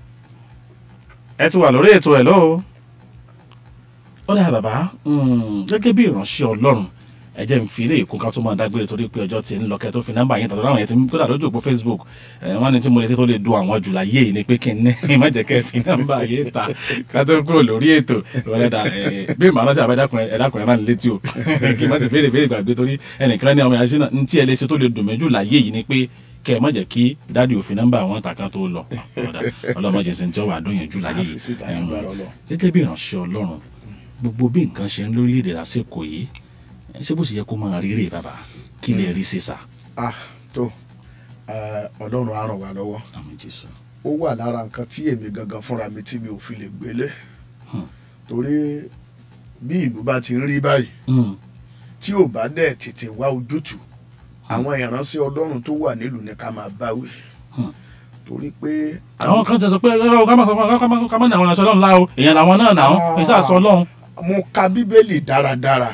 ẹ ti wà lórí ètò hello ó dà bàbá gẹ́gẹ́ bí ìránṣẹ́ Ọlọ́run ẹ jẹ́ n fi ilé ìkún ká tó máa dágbére torí pé ọjọ́ ti ń lọ kẹ́ tó fi nọ́mbà yín tàbí àwọn yẹn ti ń kódà lójú òpó Facebook wọ́n ní tí mo lè ṣe tó lè dùn àwọn jùlá yé yìí ni pé kí n ní má jẹ́ kẹ́ fi nọ́mbà yé ta ká tó kúrò lórí ètò ìwọlẹ́dà bí màá lọ́jà àbẹ́dàkùnrin ẹ̀dàkùnrin náà létí o kí n má ti béèrè béèrè gbàgbé torí ẹnìkan ní ọmọ yàtí ní tí ẹ lè ṣe tó lè dùn mí jùlá yé yìí ni pé kẹ́ ẹ má jẹ́ kí dáàdi òfin nọ́mbà àwọn tàkàn tó lọ ọlọ́mọdé ṣe ń jọ́ wà dún yẹn jùlá yé yìí gẹ́gẹ́ bí ìránṣẹ́ Ọlọ́run gbogbo bí nǹkan ṣe ń lórílẹ̀-èdè lásìkò yìí ṣé bó ṣe yẹ kó máa rírè bàbá kí lè rí sísà. ah tó Ọlọ́run á ràn wá lọ́wọ́ àmín Jésù. ó wà lára nǹkan tí èmi gangan fúnra mi tí mi ò fi lè gbélé torí bí ìlú bá ti ń rí báyìí tí ò bá dẹ̀ tètè wá ojútùú àwọn ìránṣẹ́ Ọlọ́run tó wà nílùú ni ká máa báwí torí pé. àwọn kan tẹ̀sán pé ká má ní àwọn ìránṣẹ́ Ọlọ́run láò èèyàn làwọn náà náà ń sàṣọ Ọlọ́run. mo ka Bíbélì dáradára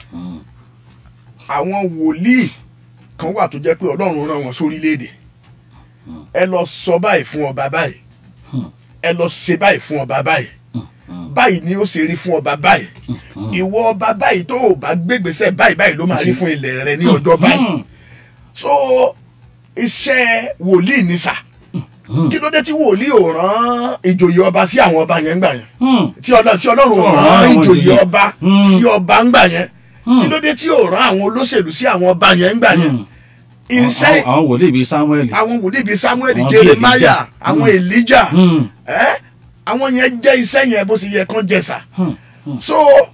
àwọn wòlíì kan wà tó jẹ́ pé Ọlọ́run rán wọn sórílẹ̀-èdè ẹ lọ sọ báyìí fún ọba báyìí ẹ lọ ṣe báyìí fún ọba báyìí báyìí ni ó ṣe rí fún ọba báyìí ìwọ ọba báyìí tó o bá gbégbèsè báyìí báyìí ló máa rí fún ilẹ̀ rẹ ní ọjọ́ báyìí so iṣẹ́ wòlíì ni sà kí ló dé tí wòlíì ò rán ìjòyè ọba sí àwọn ọba yẹn ńgbà yẹn tí Ọlọ́run ò rán ìjòyè ọba sí ọba ńgbà yẹn kí ló dé tí ò rán àwọn olóṣèlú sí àwọn ọba yẹn ńgbà yẹn iṣẹ́ àwọn wòlíì bíi Samuel àwọn wòlíì bíi Samuel Jeremiah àwọn Elijah ẹ àwọn yẹn jẹ́ iṣẹ́ yẹn bó ṣe yẹ kán jẹ sà so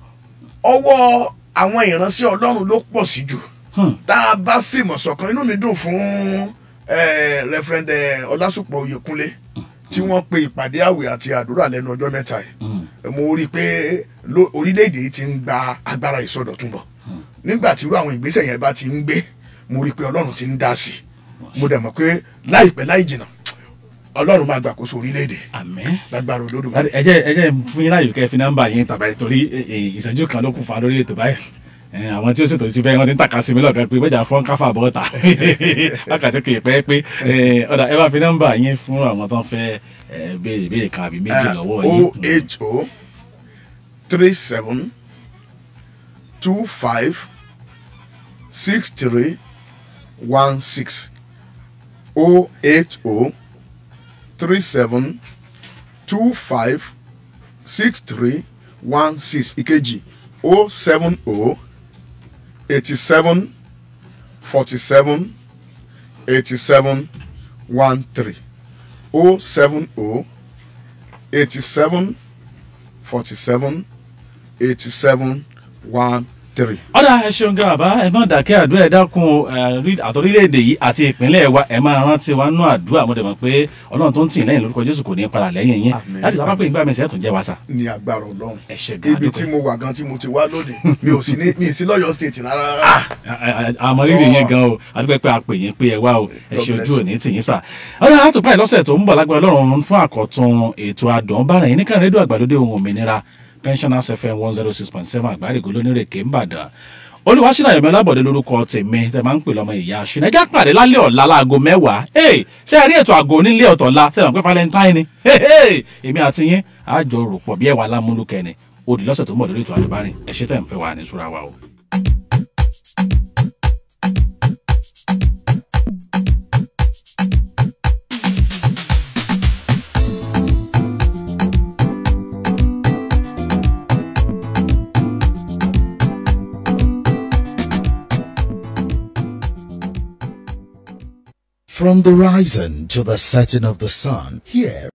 ọwọ́ àwọn ìránṣẹ́ Ọlọ́run ló pọ̀ sí jù tá a bá fìmọ̀ ṣọ̀kan inú mi dùn fún Reverend Ọlásùpọ̀ Oyèkúnlé tí wọ́n pe ìpàdé àwẹ̀ àti àdúrà lẹ́nu ọjọ́ mẹ́ta yìí mo rí i pé orílẹ̀-èdè yìí ti ń gba agbára ìsọdọ̀tun bọ̀ nígbà tí irú àwọn ìgbésẹ̀ yẹn bá ti ń gbé mo rí i pé Ọlọ́run ti ń dá sí i mo dẹ̀ mọ̀ pé láìpẹ́ láì jìnnà Ọlọ́run máa gbàkóso orílẹ̀-èdè. àmín. lágbára Olódùmarè. ẹ jẹ́ ẹ jẹ́ fún yín láyò kẹ́ fi nọ́mbà yín tàbí torí ìṣẹ́jú kan ló kún fún lórí ètò báyìí àwọn tí ó ṣètò ti bẹ́ẹ̀ wọ́n ti ń tàka sí mi lọ́ọ̀kan pé bẹ́ẹ̀ fọ́n káfà bọ́ọ̀tà wákàtí kì í pẹ́ pé ọ̀dà ẹ bá fi nọ́mbà yín fún àwọn tó ń fẹ́ béèrè béèrè kan àbí méjì lọ́wọ́ yín. o eight o three seven two five six three one six o eight o three seven two five six three one six ìkejì o seven o eighty seven forty seven eighty seven one three o seven o eighty seven forty seven eighty seven one three. ọ̀dà ẹ ṣeun gan àbá ẹ má dàkẹ́ àdúrà ẹ dákun àtòrílẹ̀-èdè yìí àti ìpínlẹ̀ wa ẹ máa rántí wa nú àdúrà mo dẹ̀ mọ̀ pé Ọlọ́run tó ń tì lẹ́yìn lórúkọ Jésù kò ní padà lẹ́yìn yín láti sábà pé ìgbà mi sẹ́ẹ̀ tún jẹ́ wa sà. ní agbára Ọlọ́run ẹ ṣe gan ibi tí mo wà gan tí mo ti wá lónìí mi ò sí ní mi sí lọ́yọ̀ state rárá. àmọ́ rírì yín gan o àdúgbò pé a pè yín pé ẹ wá o ẹ ṣe ojú òní tì yín sà. ọ̀dà àtúpà ìlọ́sẹ̀ tó ń bọ̀ lágbára Ọlọ́run fún àkọ́tún ètò àdánbàrà yìí níkànnì rédíò àgbàlódé ohun òmìnira Pensioners F M one zero six point seven àgbárígò lónírèké ńbàdàn olùwàṣínà yẹmẹ lábọ̀dé lórúkọ tèmi tẹ máa ń pè lọ́mọ ìyá ṣìnà ẹjá pàdé lálẹ́ ọ̀la láago mẹ́wàá ṣé ẹ rí ètò àgọ́ onílé ọ̀tọ̀ la ṣe é wọn pé valentine ni èmi àti yín àjọ rò pọ̀ bí ẹ̀wà lámúlùkẹ́ ni òdì lọ́sẹ̀ tó ń bọ̀ lórí ètò àdúbárìn ẹ ṣé tẹ̀ ń fẹ́ wà ní súra wa o. From the rising to the setting of the sun, here